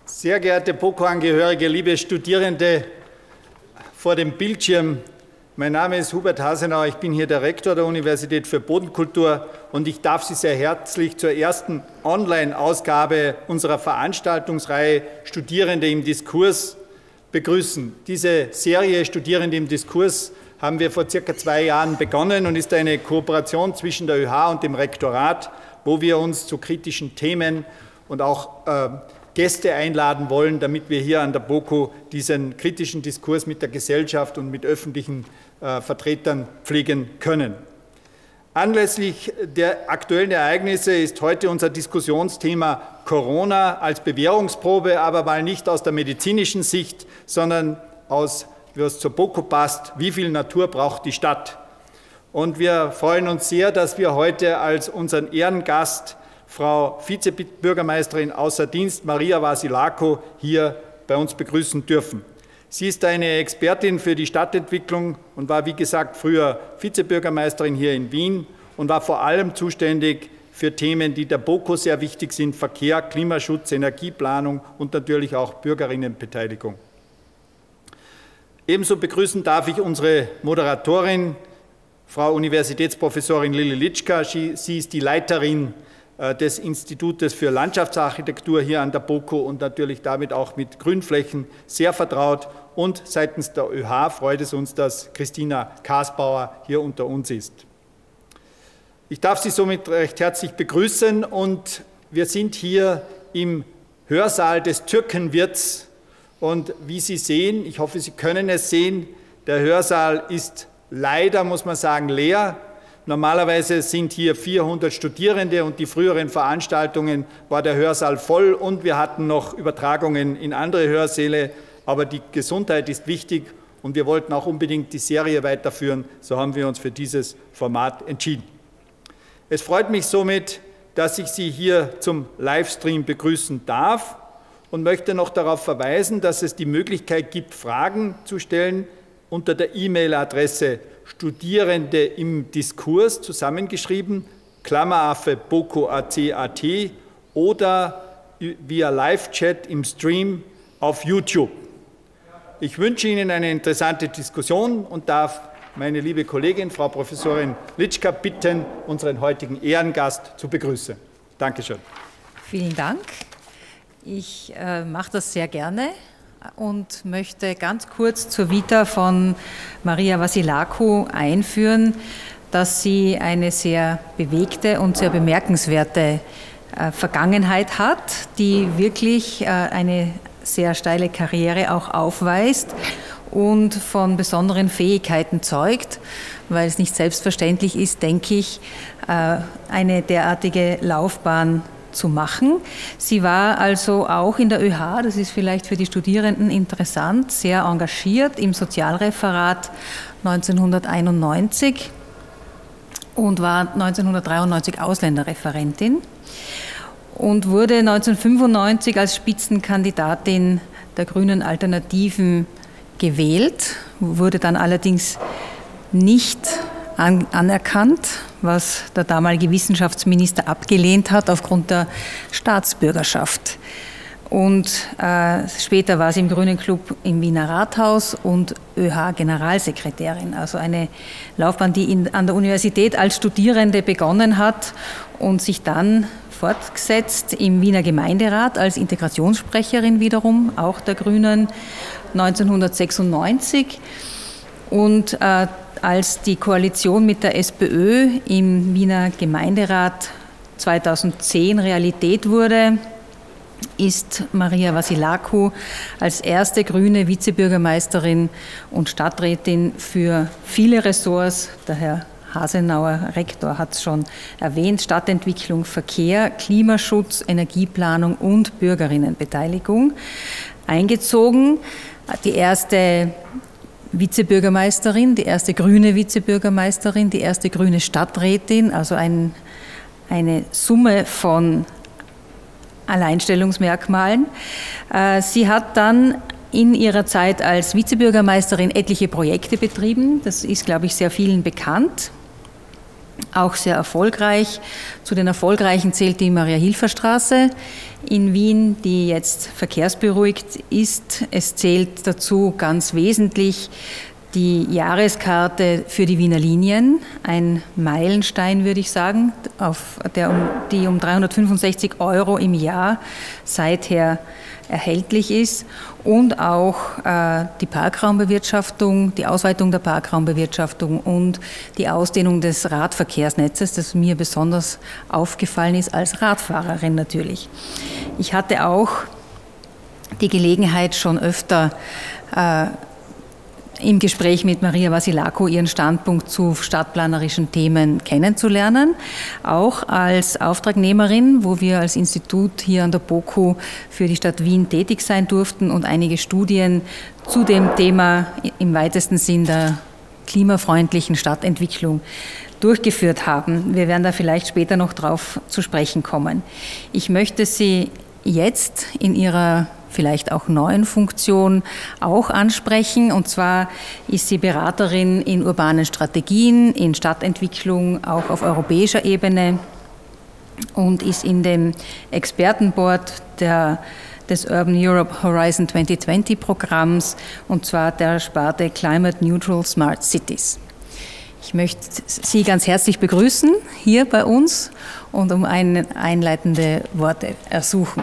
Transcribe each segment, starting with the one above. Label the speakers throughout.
Speaker 1: Sehr geehrte BOKU-Angehörige, liebe Studierende vor dem Bildschirm, mein Name ist Hubert Hasenauer, ich bin hier der Rektor der Universität für Bodenkultur und ich darf Sie sehr herzlich zur ersten Online-Ausgabe unserer Veranstaltungsreihe Studierende im Diskurs begrüßen. Diese Serie Studierende im Diskurs haben wir vor circa 2 Jahren begonnen und ist eine Kooperation zwischen der ÖH und dem Rektorat, wo wir uns zu kritischen Themen und auch Gäste einladen wollen, damit wir hier an der BOKU diesen kritischen Diskurs mit der Gesellschaft und mit öffentlichen Vertretern pflegen können. Anlässlich der aktuellen Ereignisse ist heute unser Diskussionsthema Corona als Bewährungsprobe, aber mal nicht aus der medizinischen Sicht, sondern aus, wie es zur BOKU passt, wie viel Natur braucht die Stadt. Und wir freuen uns sehr, dass wir heute als unseren Ehrengast Frau Vizebürgermeisterin außer Dienst Maria Vasilako hier bei uns begrüßen dürfen. Sie ist eine Expertin für die Stadtentwicklung und war, wie gesagt, früher Vizebürgermeisterin hier in Wien und war vor allem zuständig für Themen, die der BOKU sehr wichtig sind: Verkehr, Klimaschutz, Energieplanung und natürlich auch Bürgerinnenbeteiligung. Ebenso begrüßen darf ich unsere Moderatorin, Frau Universitätsprofessorin Lili Litschka. Sie ist die Leiterin des Institutes für Landschaftsarchitektur hier an der BOKU und natürlich damit auch mit Grünflächen sehr vertraut. Und seitens der ÖH freut es uns, dass Christina Kasbauer hier unter uns ist. Ich darf Sie somit recht herzlich begrüßen und wir sind hier im Hörsaal des Türkenwirts und wie Sie sehen, ich hoffe, Sie können es sehen, der Hörsaal ist leider, muss man sagen, leer. Normalerweise sind hier 400 Studierende und die früheren Veranstaltungen war der Hörsaal voll und wir hatten noch Übertragungen in andere Hörsäle, aber die Gesundheit ist wichtig und wir wollten auch unbedingt die Serie weiterführen, so haben wir uns für dieses Format entschieden. Es freut mich somit, dass ich Sie hier zum Livestream begrüßen darf und möchte noch darauf verweisen, dass es die Möglichkeit gibt, Fragen zu stellen unter der E-Mail-Adresse Studierende im Diskurs, zusammengeschrieben, Klammeraffe BOKU.ac.at oder via Live-Chat im Stream auf YouTube. Ich wünsche Ihnen eine interessante Diskussion und darf meine liebe Kollegin, Frau Professorin Litschka, bitten, unseren heutigen Ehrengast zu begrüßen. Dankeschön.
Speaker 2: Vielen Dank. Ich mache das sehr gerne und möchte ganz kurz zur Vita von Maria Vasilako einführen, dass sie eine sehr bewegte und sehr bemerkenswerte Vergangenheit hat, die wirklich eine sehr steile Karriere auch aufweist und von besonderen Fähigkeiten zeugt, weil es nicht selbstverständlich ist, denke ich, eine derartige Laufbahn zu machen. Sie war also auch in der ÖH, das ist vielleicht für die Studierenden interessant, sehr engagiert im Sozialreferat 1991 und war 1993 Ausländerreferentin und wurde 1995 als Spitzenkandidatin der Grünen Alternativen gewählt, wurde dann allerdings nicht anerkannt, was der damalige Wissenschaftsminister abgelehnt hat aufgrund der Staatsbürgerschaft. Und später war sie im Grünen Club im Wiener Rathaus und ÖH-Generalsekretärin. Also eine Laufbahn, die an der Universität als Studierende begonnen hat und sich dann fortgesetzt im Wiener Gemeinderat als Integrationssprecherin wiederum, auch der Grünen, 1996. Und als die Koalition mit der SPÖ im Wiener Gemeinderat 2010 Realität wurde, ist Maria Vasilako als erste grüne Vizebürgermeisterin und Stadträtin für viele Ressorts, der Herr Hasenauer, Rektor, hat es schon erwähnt, Stadtentwicklung, Verkehr, Klimaschutz, Energieplanung und Bürgerinnenbeteiligung eingezogen. Die erste Vizebürgermeisterin, die erste grüne Vizebürgermeisterin, die erste grüne Stadträtin, also eine Summe von Alleinstellungsmerkmalen. Sie hat dann in ihrer Zeit als Vizebürgermeisterin etliche Projekte betrieben. Das ist, glaube ich, sehr vielen bekannt. auch sehr erfolgreich. Zu den erfolgreichen zählt die Maria-Hilfer-Straße in Wien, die jetzt verkehrsberuhigt ist. Es zählt dazu ganz wesentlich die Jahreskarte für die Wiener Linien, ein Meilenstein, würde ich sagen, die um 365 € im Jahr seither erhältlich ist, und auch die Parkraumbewirtschaftung, die Ausweitung der Parkraumbewirtschaftung und die Ausdehnung des Radverkehrsnetzes, das mir besonders aufgefallen ist als Radfahrerin natürlich. Ich hatte auch die Gelegenheit, schon öfter im Gespräch mit Maria Vasilako ihren Standpunkt zu stadtplanerischen Themen kennenzulernen, auch als Auftragnehmerin, wo wir als Institut hier an der BOKU für die Stadt Wien tätig sein durften und einige Studien zu dem Thema im weitesten Sinn der klimafreundlichen Stadtentwicklung durchgeführt haben. Wir werden da vielleicht später noch drauf zu sprechen kommen. Ich möchte Sie jetzt in Ihrer vielleicht auch neuen Funktion auch ansprechen. Und zwar ist sie Beraterin in urbanen Strategien, in Stadtentwicklung, auch auf europäischer Ebene, und ist in dem Expertenboard des Urban Europe Horizon 2020 Programms, und zwar der Sparte Climate Neutral Smart Cities. Ich möchte Sie ganz herzlich begrüßen hier bei uns und um einleitende Worte ersuchen.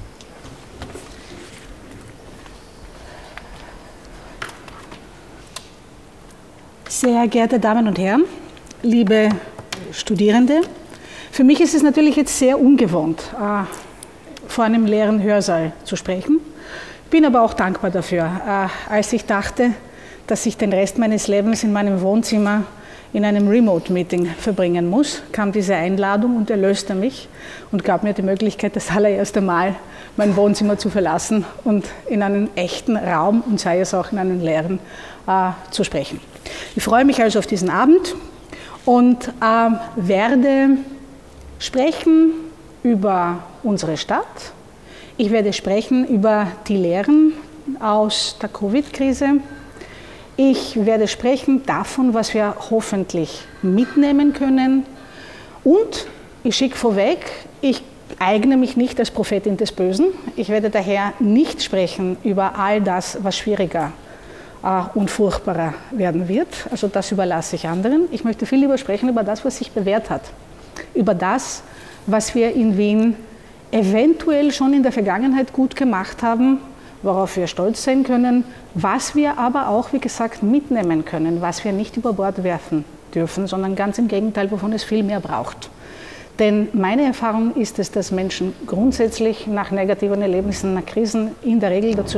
Speaker 3: Sehr geehrte Damen und Herren, liebe Studierende, für mich ist es natürlich jetzt sehr ungewohnt, vor einem leeren Hörsaal zu sprechen. Ich bin aber auch dankbar dafür. Als ich dachte, dass ich den Rest meines Lebens in meinem Wohnzimmer in einem Remote-Meeting verbringen muss, kam diese Einladung und erlöste mich und gab mir die Möglichkeit, das allererste Mal mein Wohnzimmer zu verlassen und in einen echten Raum, und sei es auch in einen leeren, zu sprechen. Ich freue mich also auf diesen Abend und werde sprechen über unsere Stadt. Ich werde sprechen über die Lehren aus der Covid-Krise. Ich werde sprechen davon, was wir hoffentlich mitnehmen können. Und ich schicke vorweg, ich eigne mich nicht als Prophetin des Bösen. Ich werde daher nicht sprechen über all das, was schwieriger und furchtbarer werden wird. Also das überlasse ich anderen. Ich möchte viel lieber sprechen über das, was sich bewährt hat. Über das, was wir in Wien eventuell schon in der Vergangenheit gut gemacht haben, worauf wir stolz sein können, was wir aber auch, wie gesagt, mitnehmen können, was wir nicht über Bord werfen dürfen, sondern ganz im Gegenteil, wovon es viel mehr braucht. Denn meine Erfahrung ist es, dass Menschen grundsätzlich nach negativen Erlebnissen, nach Krisen in der Regel dazu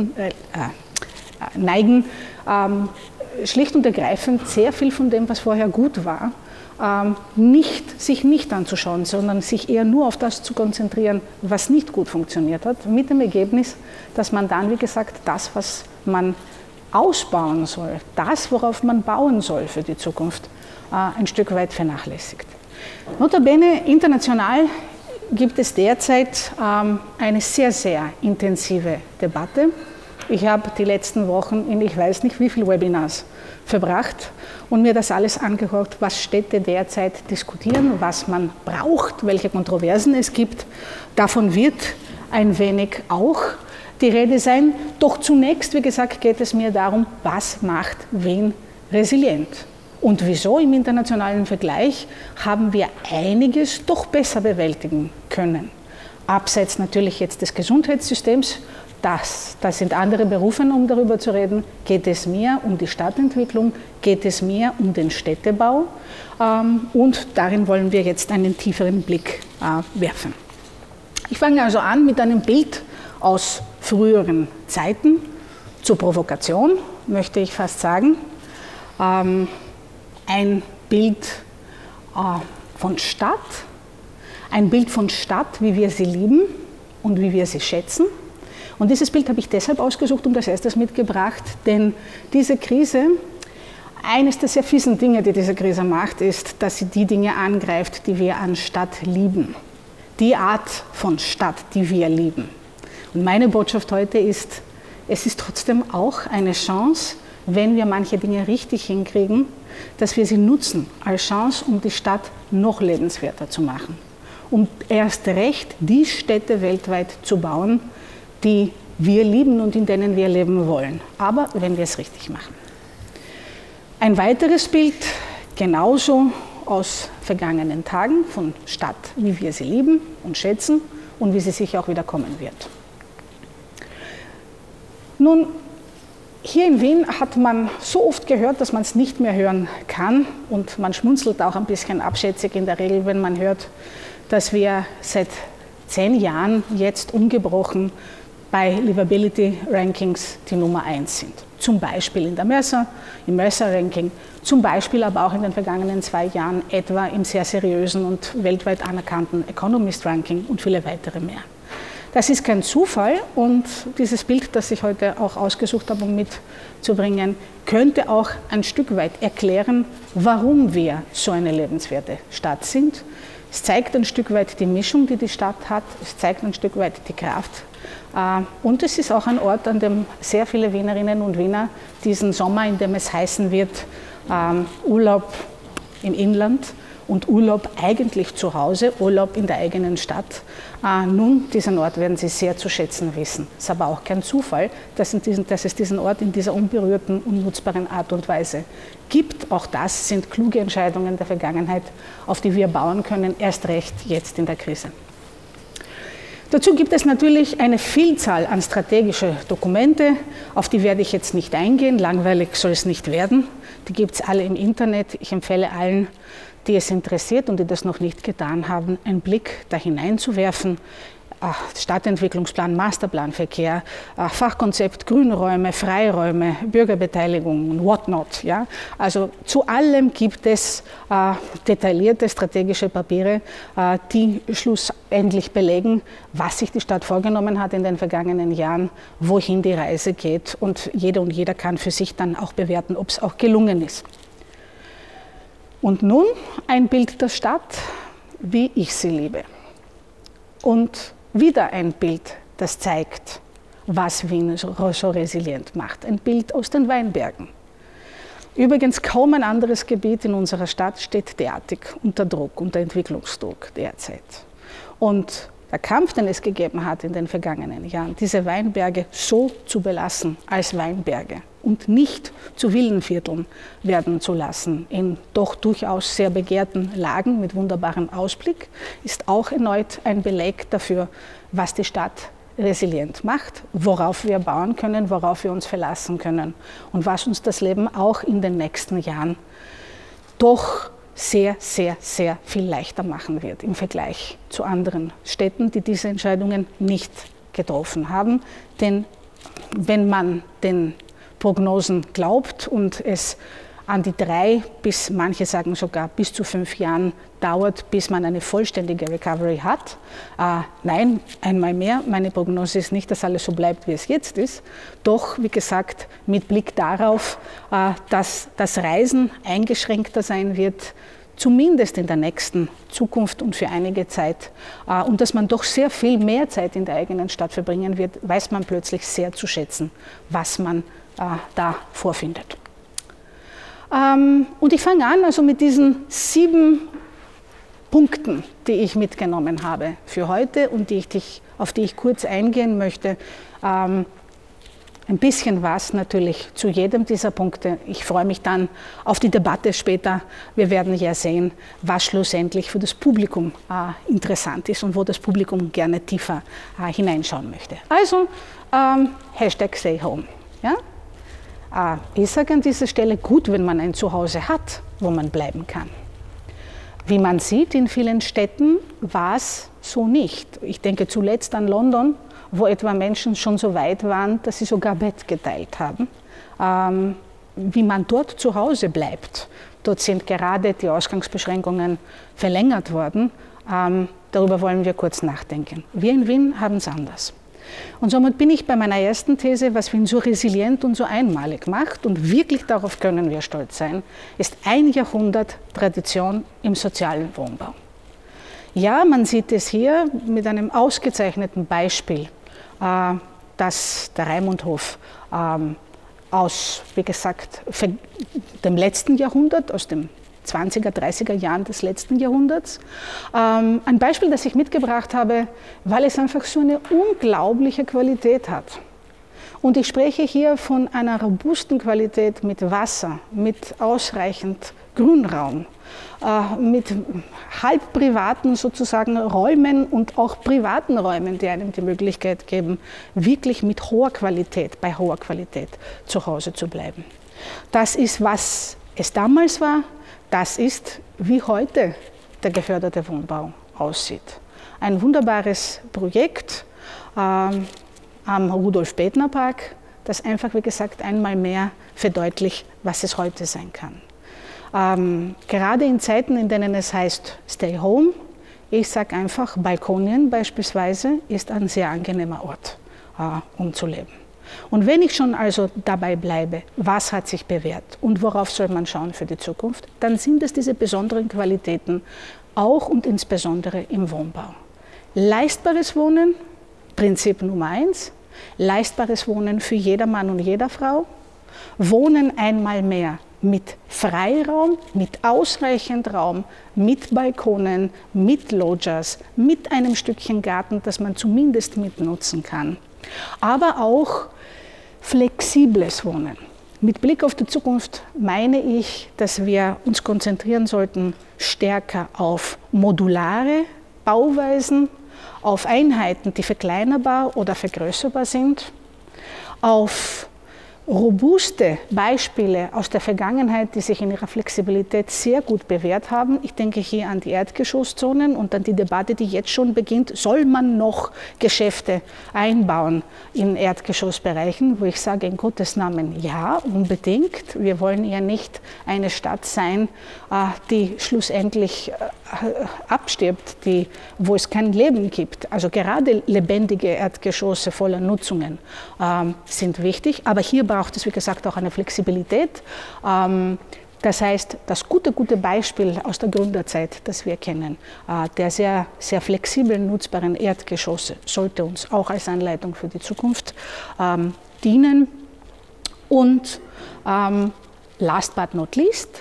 Speaker 3: neigen, schlicht und ergreifend sehr viel von dem, was vorher gut war, sich nicht anzuschauen, sondern sich eher nur auf das zu konzentrieren, was nicht gut funktioniert hat, mit dem Ergebnis, dass man dann, wie gesagt, das, was man ausbauen soll, das, worauf man bauen soll für die Zukunft, ein Stück weit vernachlässigt. Notabene, international gibt es derzeit eine sehr, sehr intensive Debatte. Ich habe die letzten Wochen in ich weiß nicht wie viele Webinars verbracht und mir das alles angehört, was Städte derzeit diskutieren, was man braucht, welche Kontroversen es gibt. Davon wird ein wenig auch die Rede sein. Doch zunächst, wie gesagt, geht es mir darum, was macht Wien resilient? Und wieso im internationalen Vergleich haben wir einiges doch besser bewältigen können? Abseits natürlich jetzt des Gesundheitssystems, das sind andere Berufe, um darüber zu reden, geht es mir um die Stadtentwicklung, geht es mir um den Städtebau und darin wollen wir jetzt einen tieferen Blick werfen. Ich fange also an mit einem Bild aus früheren Zeiten, zur Provokation, möchte ich fast sagen. Ein Bild von Stadt, ein Bild von Stadt, wie wir sie lieben und wie wir sie schätzen. Und dieses Bild habe ich deshalb ausgesucht und als erstes mitgebracht, denn diese Krise, eines der sehr fiesen Dinge, die diese Krise macht, ist, dass sie die Dinge angreift, die wir an Stadt lieben. Die Art von Stadt, die wir lieben. Und meine Botschaft heute ist, es ist trotzdem auch eine Chance, wenn wir manche Dinge richtig hinkriegen, dass wir sie nutzen als Chance, um die Stadt noch lebenswerter zu machen. Um erst recht die Städte weltweit zu bauen, die wir lieben und in denen wir leben wollen. Aber wenn wir es richtig machen. Ein weiteres Bild, genauso aus vergangenen Tagen von Stadt, wie wir sie lieben und schätzen und wie sie sicher auch wieder kommen wird. Nun, hier in Wien hat man so oft gehört, dass man es nicht mehr hören kann und man schmunzelt auch ein bisschen abschätzig in der Regel, wenn man hört, dass wir seit 10 Jahren jetzt ungebrochen bei Livability Rankings die Nummer 1 sind. Zum Beispiel in der Mercer, im Mercer-Ranking, zum Beispiel aber auch in den vergangenen 2 Jahren etwa im sehr seriösen und weltweit anerkannten Economist-Ranking und viele weitere mehr. Das ist kein Zufall und dieses Bild, das ich heute auch ausgesucht habe, um mitzubringen, könnte auch ein Stück weit erklären, warum wir so eine lebenswerte Stadt sind. Es zeigt ein Stück weit die Mischung, die die Stadt hat, es zeigt ein Stück weit die Kraft. Und es ist auch ein Ort, an dem sehr viele Wienerinnen und Wiener diesen Sommer, in dem es heißen wird, Urlaub im Inland und Urlaub eigentlich zu Hause, Urlaub in der eigenen Stadt. Nun, diesen Ort werden Sie sehr zu schätzen wissen. Es ist aber auch kein Zufall, dass es diesen Ort in dieser unberührten, unnutzbaren Art und Weise gibt. Auch das sind kluge Entscheidungen der Vergangenheit, auf die wir bauen können, erst recht jetzt in der Krise. Dazu gibt es natürlich eine Vielzahl an strategische Dokumente, auf die werde ich jetzt nicht eingehen, langweilig soll es nicht werden. Die gibt es alle im Internet. Ich empfehle allen, die es interessiert und die das noch nicht getan haben, einen Blick da hineinzuwerfen. Stadtentwicklungsplan, Masterplan Verkehr, Fachkonzept, Grünräume, Freiräume, Bürgerbeteiligung und whatnot. Ja? Also zu allem gibt es detaillierte strategische Papiere, die schlussendlich belegen, was sich die Stadt vorgenommen hat in den vergangenen Jahren, wohin die Reise geht. Und jede und jeder kann für sich dann auch bewerten, ob es auch gelungen ist. Und nun ein Bild der Stadt, wie ich sie liebe. Und wieder ein Bild, das zeigt, was Wien so resilient macht. Ein Bild aus den Weinbergen. Übrigens kaum ein anderes Gebiet in unserer Stadt steht derartig unter Druck, unter Entwicklungsdruck derzeit. Und der Kampf, den es gegeben hat in den vergangenen Jahren, diese Weinberge so zu belassen als Weinberge und nicht zu Villenvierteln werden zu lassen, in doch durchaus sehr begehrten Lagen mit wunderbarem Ausblick, ist auch erneut ein Beleg dafür, was die Stadt resilient macht, worauf wir bauen können, worauf wir uns verlassen können und was uns das Leben auch in den nächsten Jahren doch sehr, sehr, sehr viel leichter machen wird im Vergleich zu anderen Städten, die diese Entscheidungen nicht getroffen haben. Denn wenn man den Prognosen glaubt und es an die 3 bis, manche sagen sogar bis zu 5 Jahren dauert, bis man eine vollständige Recovery hat. Nein, einmal mehr, meine Prognose ist nicht, dass alles so bleibt, wie es jetzt ist. Doch, wie gesagt, mit Blick darauf, dass das Reisen eingeschränkter sein wird, zumindest in der nächsten Zukunft und für einige Zeit. Und dass man doch sehr viel mehr Zeit in der eigenen Stadt verbringen wird, weiß man plötzlich sehr zu schätzen, was man da vorfindet. Und ich fange an also mit diesen 7 Punkten, die ich mitgenommen habe für heute und auf die ich kurz eingehen möchte. Ein bisschen was natürlich zu jedem dieser Punkte. Ich freue mich dann auf die Debatte später. Wir werden ja sehen, was schlussendlich für das Publikum interessant ist und wo das Publikum gerne tiefer hineinschauen möchte. Also, #StayHome. Ja? Ich sage an dieser Stelle, gut, wenn man ein Zuhause hat, wo man bleiben kann. Wie man sieht, in vielen Städten war es so nicht. Ich denke zuletzt an London, wo etwa Menschen schon so weit waren, dass sie sogar Bett geteilt haben. Wie man dort zu Hause bleibt. Dort sind gerade die Ausgangsbeschränkungen verlängert worden. Darüber wollen wir kurz nachdenken. Wir in Wien haben es anders. Und somit bin ich bei meiner ersten These, was Wien so resilient und so einmalig macht, und wirklich darauf können wir stolz sein, ist 1 Jahrhundert Tradition im sozialen Wohnbau. Ja, man sieht es hier mit einem ausgezeichneten Beispiel, dass der Raimundhof aus, wie gesagt, dem letzten Jahrhundert, aus dem 20er, 30er Jahren des letzten Jahrhunderts. Ein Beispiel, das ich mitgebracht habe, weil es einfach so eine unglaubliche Qualität hat. Und ich spreche hier von einer robusten Qualität mit Wasser, mit ausreichend Grünraum, mit halb privaten sozusagen Räumen und auch privaten Räumen, die einem die Möglichkeit geben, wirklich mit hoher Qualität, bei hoher Qualität zu Hause zu bleiben. Das ist, was es damals war. Das ist, wie heute der geförderte Wohnbau aussieht. Ein wunderbares Projekt am Rudolf-Bednar-Park, das einfach, wie gesagt, einmal mehr verdeutlicht, was es heute sein kann. Gerade in Zeiten, in denen es heißt, stay home, ich sage einfach, Balkonien beispielsweise ist ein sehr angenehmer Ort, um zu leben. Und wenn ich schon also dabei bleibe, was hat sich bewährt und worauf soll man schauen für die Zukunft, dann sind es diese besonderen Qualitäten, auch und insbesondere im Wohnbau. Leistbares Wohnen, Prinzip Nummer 1, leistbares Wohnen für jeder Mann und jeder Frau, Wohnen einmal mehr mit Freiraum, mit ausreichend Raum, mit Balkonen, mit Loggias, mit einem Stückchen Garten, das man zumindest mitnutzen kann. Aber auch flexibles Wohnen. Mit Blick auf die Zukunft meine ich, dass wir uns konzentrieren sollten stärker auf modulare Bauweisen, auf Einheiten, die verkleinerbar oder vergrößerbar sind, auf robuste Beispiele aus der Vergangenheit, die sich in ihrer Flexibilität sehr gut bewährt haben. Ich denke hier an die Erdgeschosszonen und an die Debatte, die jetzt schon beginnt, soll man noch Geschäfte einbauen in Erdgeschossbereichen, wo ich sage, in Gottes Namen, ja, unbedingt. Wir wollen ja nicht eine Stadt sein, die schlussendlich abstirbt, wo es kein Leben gibt. Also gerade lebendige Erdgeschosse voller Nutzungen sind wichtig, aber hier braucht es, wie gesagt, auch eine Flexibilität. Das heißt, das gute Beispiel aus der Gründerzeit, das wir kennen, der sehr, sehr flexibel nutzbaren Erdgeschosse, sollte uns auch als Anleitung für die Zukunft dienen. Und last but not least,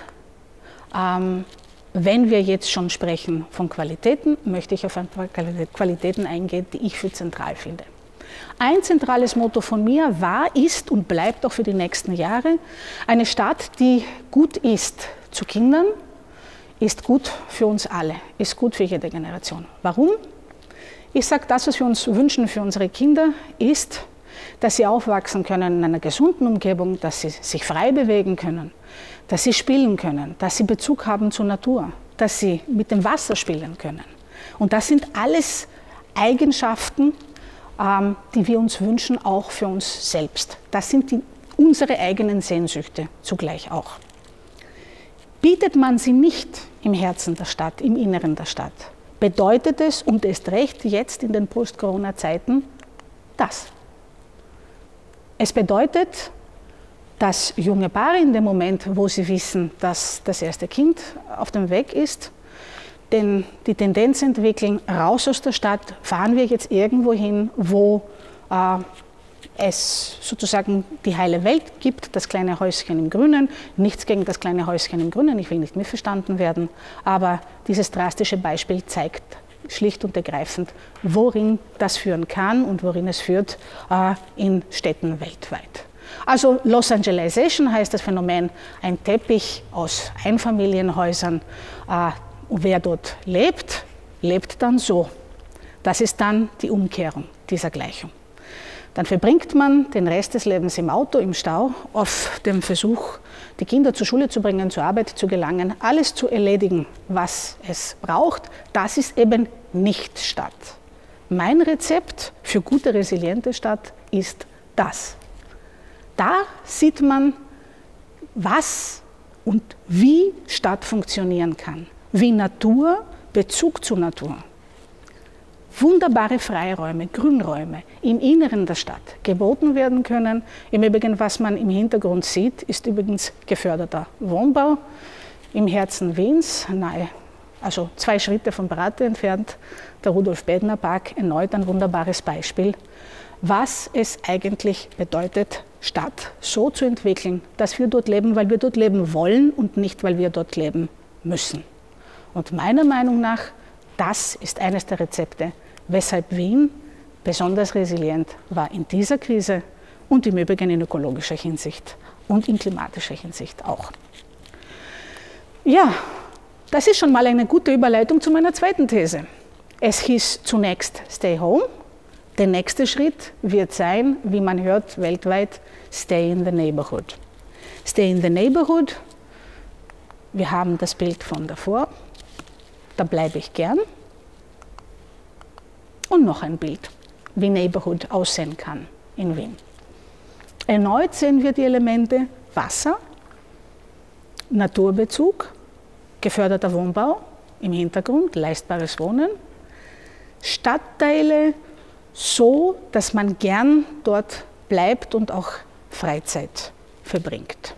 Speaker 3: wenn wir jetzt schon sprechen von Qualitäten, möchte ich auf ein paar Qualitäten eingehen, die ich für zentral finde. Ein zentrales Motto von mir war, ist und bleibt auch für die nächsten Jahre, eine Stadt, die gut ist zu Kindern, ist gut für uns alle, ist gut für jede Generation. Warum? Ich sage, das, was wir uns wünschen für unsere Kinder, ist, dass sie aufwachsen können in einer gesunden Umgebung, dass sie sich frei bewegen können, dass sie spielen können, dass sie Bezug haben zur Natur, dass sie mit dem Wasser spielen können. Und das sind alles Eigenschaften, die wir uns wünschen, auch für uns selbst. Das sind unsere eigenen Sehnsüchte zugleich auch. Bietet man sie nicht im Herzen der Stadt, im Inneren der Stadt, bedeutet es, und erst recht jetzt in den Post-Corona-Zeiten, das. Es bedeutet, dass junge Paare in dem Moment, wo sie wissen, dass das erste Kind auf dem Weg ist, denn die Tendenz entwickeln, raus aus der Stadt, fahren wir jetzt irgendwo hin, wo es sozusagen die heile Welt gibt, das kleine Häuschen im Grünen. Nichts gegen das kleine Häuschen im Grünen, ich will nicht missverstanden werden, aber dieses drastische Beispiel zeigt schlicht und ergreifend, worin das führen kann und worin es führt in Städten weltweit. Also Los Angelization heißt das Phänomen, ein Teppich aus Einfamilienhäusern. Wer dort lebt, lebt dann so. Das ist dann die Umkehrung dieser Gleichung. Dann verbringt man den Rest des Lebens im Auto, im Stau, auf dem Versuch, die Kinder zur Schule zu bringen, zur Arbeit zu gelangen, alles zu erledigen, was es braucht. Das ist eben nicht Stadt. Mein Rezept für gute, resiliente Stadt ist das. Da sieht man, was und wie Stadt funktionieren kann. Wie Natur, Bezug zur Natur. Wunderbare Freiräume, Grünräume im Inneren der Stadt geboten werden können. Im Übrigen, was man im Hintergrund sieht, ist übrigens geförderter Wohnbau im Herzen Wiens, nahe, also 2 Schritte von Baratte entfernt, der Rudolf-Bednar-Park, erneut ein wunderbares Beispiel, was es eigentlich bedeutet, Stadt so zu entwickeln, dass wir dort leben, weil wir dort leben wollen und nicht, weil wir dort leben müssen. Und meiner Meinung nach, das ist eines der Rezepte, weshalb Wien besonders resilient war in dieser Krise und im Übrigen in ökologischer Hinsicht und in klimatischer Hinsicht auch. Ja, das ist schon mal eine gute Überleitung zu meiner zweiten These. Es hieß zunächst Stay Home. Der nächste Schritt wird sein, wie man hört weltweit, Stay in the Neighborhood. Stay in the Neighborhood, wir haben das Bild von davor, da bleibe ich gern. Und noch ein Bild, wie Neighborhood aussehen kann in Wien. Erneut sehen wir die Elemente Wasser, Naturbezug, geförderter Wohnbau im Hintergrund, leistbares Wohnen, Stadtteile so, dass man gern dort bleibt und auch Freizeit verbringt.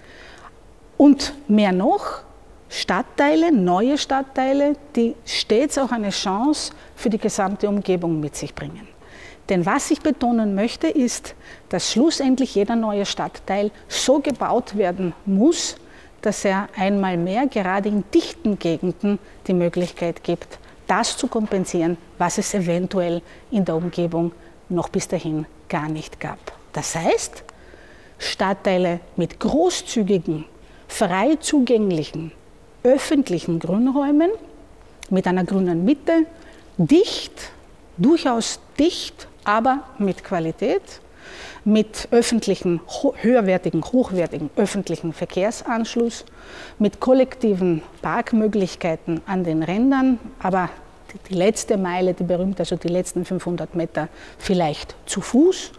Speaker 3: Und mehr noch, Stadtteile, neue Stadtteile, die stets auch eine Chance für die gesamte Umgebung mit sich bringen. Denn was ich betonen möchte, ist, dass schlussendlich jeder neue Stadtteil so gebaut werden muss, dass er einmal mehr gerade in dichten Gegenden die Möglichkeit gibt, das zu kompensieren, was es eventuell in der Umgebung noch bis dahin gar nicht gab. Das heißt, Stadtteile mit großzügigen, frei zugänglichen, öffentlichen Grünräumen, mit einer grünen Mitte, dicht, durchaus dicht, aber mit Qualität, mit öffentlichen, höherwertigen, hochwertigen öffentlichen Verkehrsanschluss, mit kollektiven Parkmöglichkeiten an den Rändern, aber die letzte Meile, die berühmte, also die letzten 500 Meter vielleicht zu Fuß,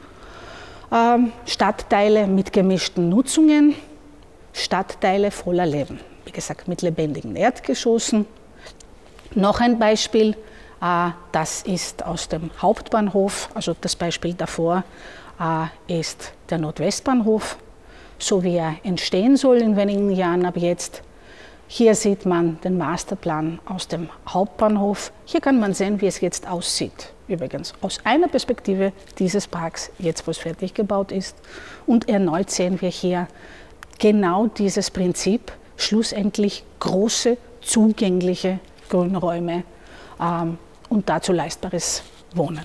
Speaker 3: Stadtteile mit gemischten Nutzungen, Stadtteile voller Leben, wie gesagt mit lebendigen Erdgeschossen. Noch ein Beispiel, das ist aus dem Hauptbahnhof, also das Beispiel davor ist der Nordwestbahnhof, so wie er entstehen soll in wenigen Jahren ab jetzt. Hier sieht man den Masterplan aus dem Hauptbahnhof. Hier kann man sehen, wie es jetzt aussieht. Übrigens aus einer Perspektive dieses Parks, jetzt wo es fertig gebaut ist. Und erneut sehen wir hier genau dieses Prinzip, schlussendlich große, zugängliche Grünräume und dazu leistbares Wohnen.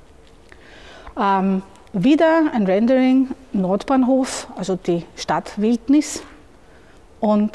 Speaker 3: Wieder ein Rendering, Nordbahnhof, also die Stadtwildnis und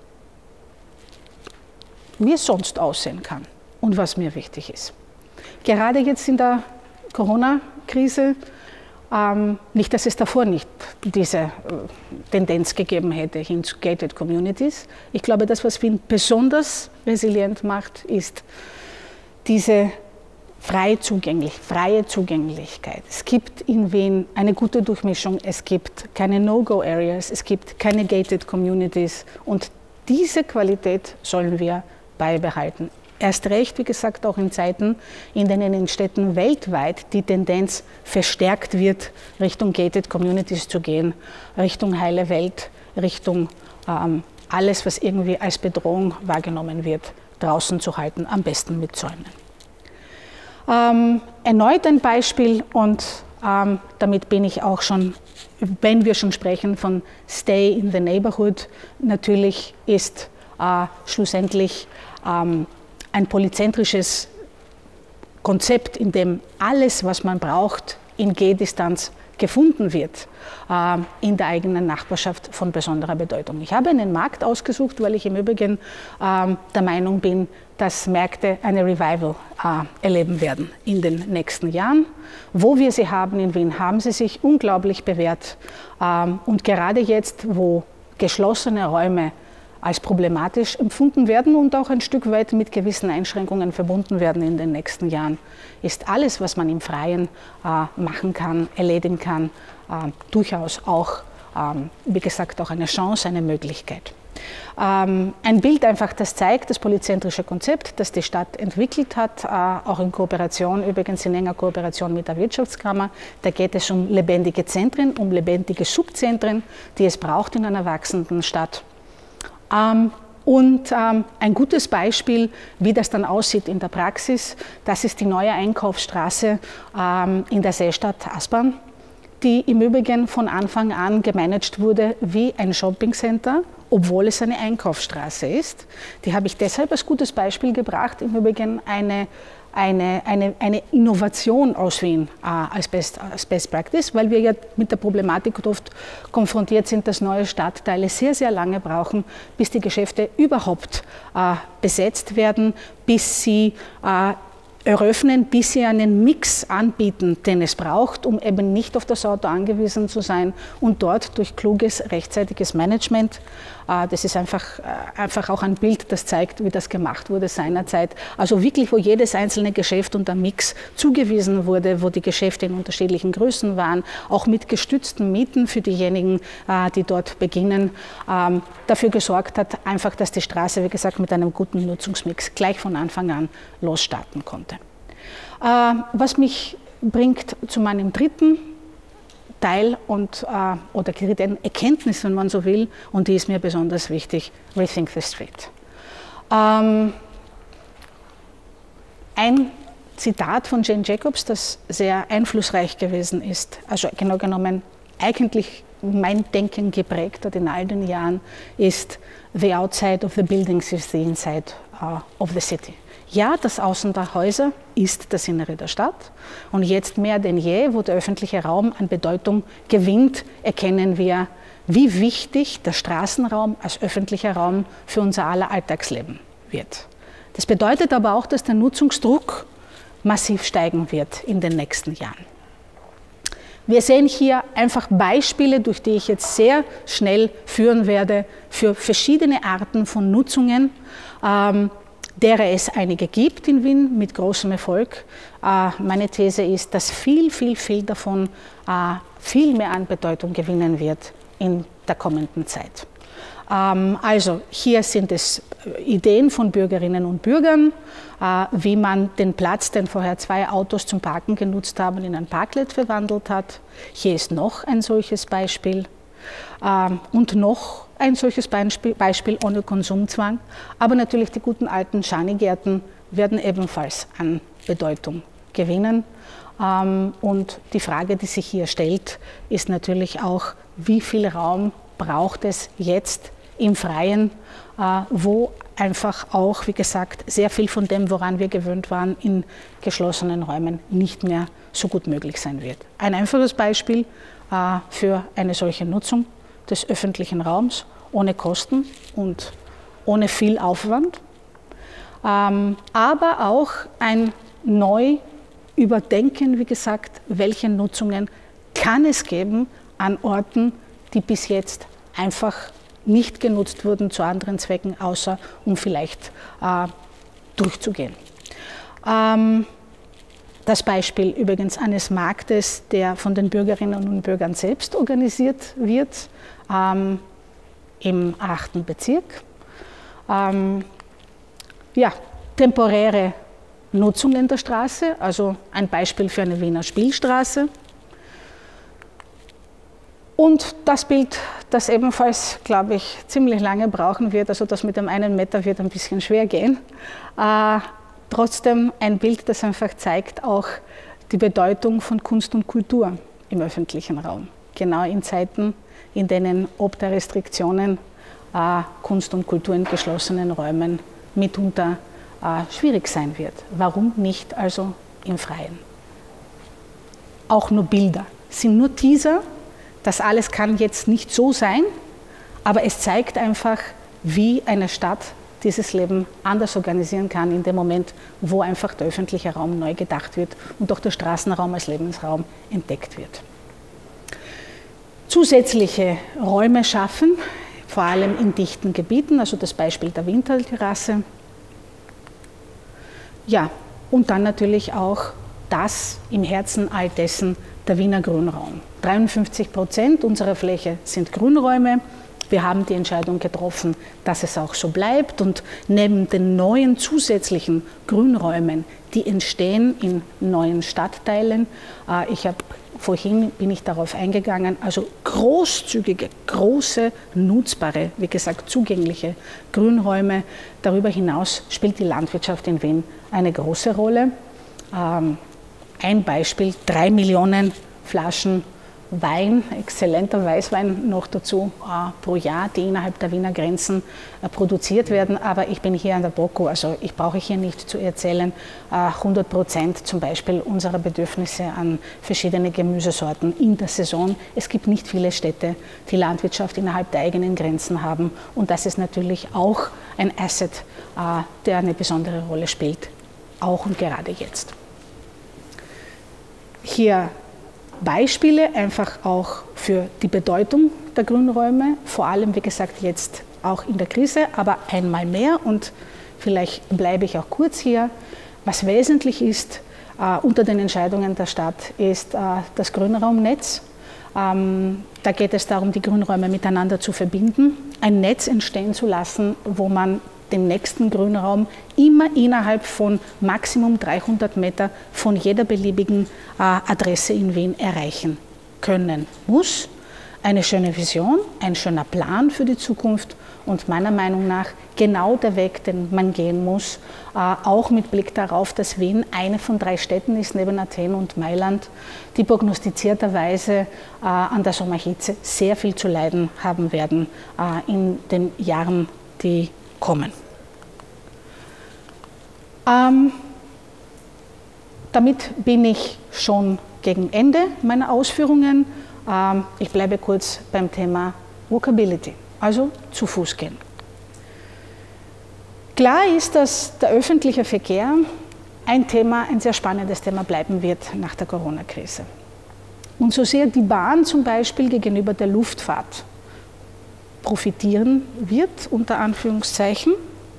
Speaker 3: wie es sonst aussehen kann und was mir wichtig ist. Gerade jetzt in der Corona-Krise, nicht, dass es davor nicht diese Tendenz gegeben hätte hin zu Gated Communities. Ich glaube, das, was Wien besonders resilient macht, ist diese freie Zugänglichkeit. Es gibt in Wien eine gute Durchmischung, es gibt keine No-Go-Areas, es gibt keine Gated Communities und diese Qualität sollen wir beibehalten. Erst recht, wie gesagt, auch in Zeiten, in denen in Städten weltweit die Tendenz verstärkt wird, Richtung Gated Communities zu gehen, Richtung heile Welt, Richtung alles, was irgendwie als Bedrohung wahrgenommen wird, draußen zu halten, am besten mit Zäunen. Erneut ein Beispiel und damit bin ich auch schon, wenn wir schon sprechen von Stay in the Neighborhood, natürlich ist schlussendlich ein polyzentrisches Konzept, in dem alles, was man braucht, in Gehdistanz gefunden wird, in der eigenen Nachbarschaft von besonderer Bedeutung. Ich habe einen Markt ausgesucht, weil ich im Übrigen der Meinung bin, dass Märkte eine Revival erleben werden in den nächsten Jahren. Wo wir sie haben in Wien, haben sie sich unglaublich bewährt. Und gerade jetzt, wo geschlossene Räume als problematisch empfunden werden und auch ein Stück weit mit gewissen Einschränkungen verbunden werden in den nächsten Jahren, ist alles, was man im Freien machen kann, erledigen kann, durchaus auch, wie gesagt, auch eine Chance, eine Möglichkeit. Ein Bild einfach, das zeigt, das polyzentrische Konzept, das die Stadt entwickelt hat, auch in Kooperation, übrigens in enger Kooperation mit der Wirtschaftskammer. Da geht es um lebendige Zentren, um lebendige Subzentren, die es braucht in einer wachsenden Stadt. Und ein gutes Beispiel, wie das dann aussieht in der Praxis, das ist die neue Einkaufsstraße in der Seestadt Aspern, die im Übrigen von Anfang an gemanagt wurde wie ein Shoppingcenter, obwohl es eine Einkaufsstraße ist. Die habe ich deshalb als gutes Beispiel gebracht, im Übrigen eine Innovation aus Wien als Best Practice, weil wir ja mit der Problematik oft konfrontiert sind, dass neue Stadtteile sehr, sehr lange brauchen, bis die Geschäfte überhaupt besetzt werden, bis sie eröffnen, bis sie einen Mix anbieten, den es braucht, um eben nicht auf das Auto angewiesen zu sein und dort durch kluges, rechtzeitiges Management, das ist einfach auch ein Bild, das zeigt, wie das gemacht wurde seinerzeit, also wirklich, wo jedes einzelne Geschäft und der Mix zugewiesen wurde, wo die Geschäfte in unterschiedlichen Größen waren, auch mit gestützten Mieten für diejenigen, die dort beginnen, dafür gesorgt hat, einfach, dass die Straße, wie gesagt, mit einem guten Nutzungsmix gleich von Anfang an losstarten konnte. Was mich bringt zu meinem dritten Teil oder dritten Erkenntnis, wenn man so will, und die ist mir besonders wichtig: Rethink the Street. Ein Zitat von Jane Jacobs, das sehr einflussreich gewesen ist, also genau genommen eigentlich mein Denken geprägt hat in all den Jahren, ist: The outside of the buildings is the inside of the city. Ja, das Außen der Häuser ist das Innere der Stadt. Und jetzt mehr denn je, wo der öffentliche Raum an Bedeutung gewinnt, erkennen wir, wie wichtig der Straßenraum als öffentlicher Raum für unser aller Alltagsleben wird. Das bedeutet aber auch, dass der Nutzungsdruck massiv steigen wird in den nächsten Jahren. Wir sehen hier einfach Beispiele, durch die ich jetzt sehr schnell führen werde, für verschiedene Arten von Nutzungen, derer es einige gibt in Wien mit großem Erfolg. Meine These ist, dass viel davon viel mehr an Bedeutung gewinnen wird in der kommenden Zeit. Also hier sind es Ideen von Bürgerinnen und Bürgern, wie man den Platz, den vorher 2 Autos zum Parken genutzt haben, in ein Parklet verwandelt hat. Hier ist noch ein solches Beispiel. Und noch ein solches Beispiel ohne Konsumzwang. Aber natürlich die guten alten Schanigärten werden ebenfalls an Bedeutung gewinnen. Und die Frage, die sich hier stellt, ist natürlich auch, wie viel Raum braucht es jetzt im Freien, wo einfach auch, wie gesagt, sehr viel von dem, woran wir gewöhnt waren, in geschlossenen Räumen nicht mehr so gut möglich sein wird. Ein einfaches Beispiel für eine solche Nutzung des öffentlichen Raums, ohne Kosten und ohne viel Aufwand, aber auch ein Neuüberdenken, wie gesagt, welche Nutzungen kann es geben an Orten, die bis jetzt einfach nicht genutzt wurden zu anderen Zwecken, außer um vielleicht durchzugehen. Das Beispiel übrigens eines Marktes, der von den Bürgerinnen und Bürgern selbst organisiert wird, im 8. Bezirk. Ja, temporäre Nutzungen der Straße, also ein Beispiel für eine Wiener Spielstraße. Und das Bild, das ebenfalls, glaube ich, ziemlich lange brauchen wird, also das mit dem 1 Meter wird ein bisschen schwer gehen. Trotzdem ein Bild, das einfach zeigt auch die Bedeutung von Kunst und Kultur im öffentlichen Raum. Genau in Zeiten, in denen ob der Restriktionen Kunst und Kultur in geschlossenen Räumen mitunter schwierig sein wird. Warum nicht also im Freien? Auch nur Bilder sind nur Teaser. Das alles kann jetzt nicht so sein, aber es zeigt einfach, wie eine Stadt dieses Leben anders organisieren kann in dem Moment, wo einfach der öffentliche Raum neu gedacht wird und auch der Straßenraum als Lebensraum entdeckt wird. Zusätzliche Räume schaffen, vor allem in dichten Gebieten, also das Beispiel der Winterterrasse. Ja, und dann natürlich auch das im Herzen all dessen, der Wiener Grünraum. 53% unserer Fläche sind Grünräume. Wir haben die Entscheidung getroffen, dass es auch so bleibt. Und neben den neuen zusätzlichen Grünräumen, die entstehen in neuen Stadtteilen, vorhin bin ich darauf eingegangen, also großzügige, große, nutzbare, wie gesagt, zugängliche Grünräume. Darüber hinaus spielt die Landwirtschaft in Wien eine große Rolle. Ein Beispiel, 3 Millionen Flaschen Wein, exzellenter Weißwein noch dazu pro Jahr, die innerhalb der Wiener Grenzen produziert werden. Aber ich bin hier an der BOKU, also ich brauche hier nicht zu erzählen, 100% zum Beispiel unserer Bedürfnisse an verschiedene Gemüsesorten in der Saison. Es gibt nicht viele Städte, die Landwirtschaft innerhalb der eigenen Grenzen haben. Und das ist natürlich auch ein Asset, der eine besondere Rolle spielt, auch und gerade jetzt. Hier Beispiele einfach auch für die Bedeutung der Grünräume, vor allem, wie gesagt, jetzt auch in der Krise, aber einmal mehr, und vielleicht bleibe ich auch kurz hier. Was wesentlich ist unter den Entscheidungen der Stadt, ist das Grünraumnetz. Da geht es darum, die Grünräume miteinander zu verbinden, ein Netz entstehen zu lassen, wo man den nächsten Grünraum immer innerhalb von Maximum 300 Meter von jeder beliebigen Adresse in Wien erreichen können muss. Eine schöne Vision, ein schöner Plan für die Zukunft und meiner Meinung nach genau der Weg, den man gehen muss, auch mit Blick darauf, dass Wien eine von 3 Städten ist, neben Athen und Mailand, die prognostizierterweise an der Sommerhitze sehr viel zu leiden haben werden in den Jahren, die kommen. Damit bin ich schon gegen Ende meiner Ausführungen. Ich bleibe kurz beim Thema Walkability, also zu Fuß gehen. Klar ist, dass der öffentliche Verkehr ein sehr spannendes Thema bleiben wird nach der Corona-Krise. Und so sehr die Bahn zum Beispiel gegenüber der Luftfahrt profitieren wird, unter Anführungszeichen,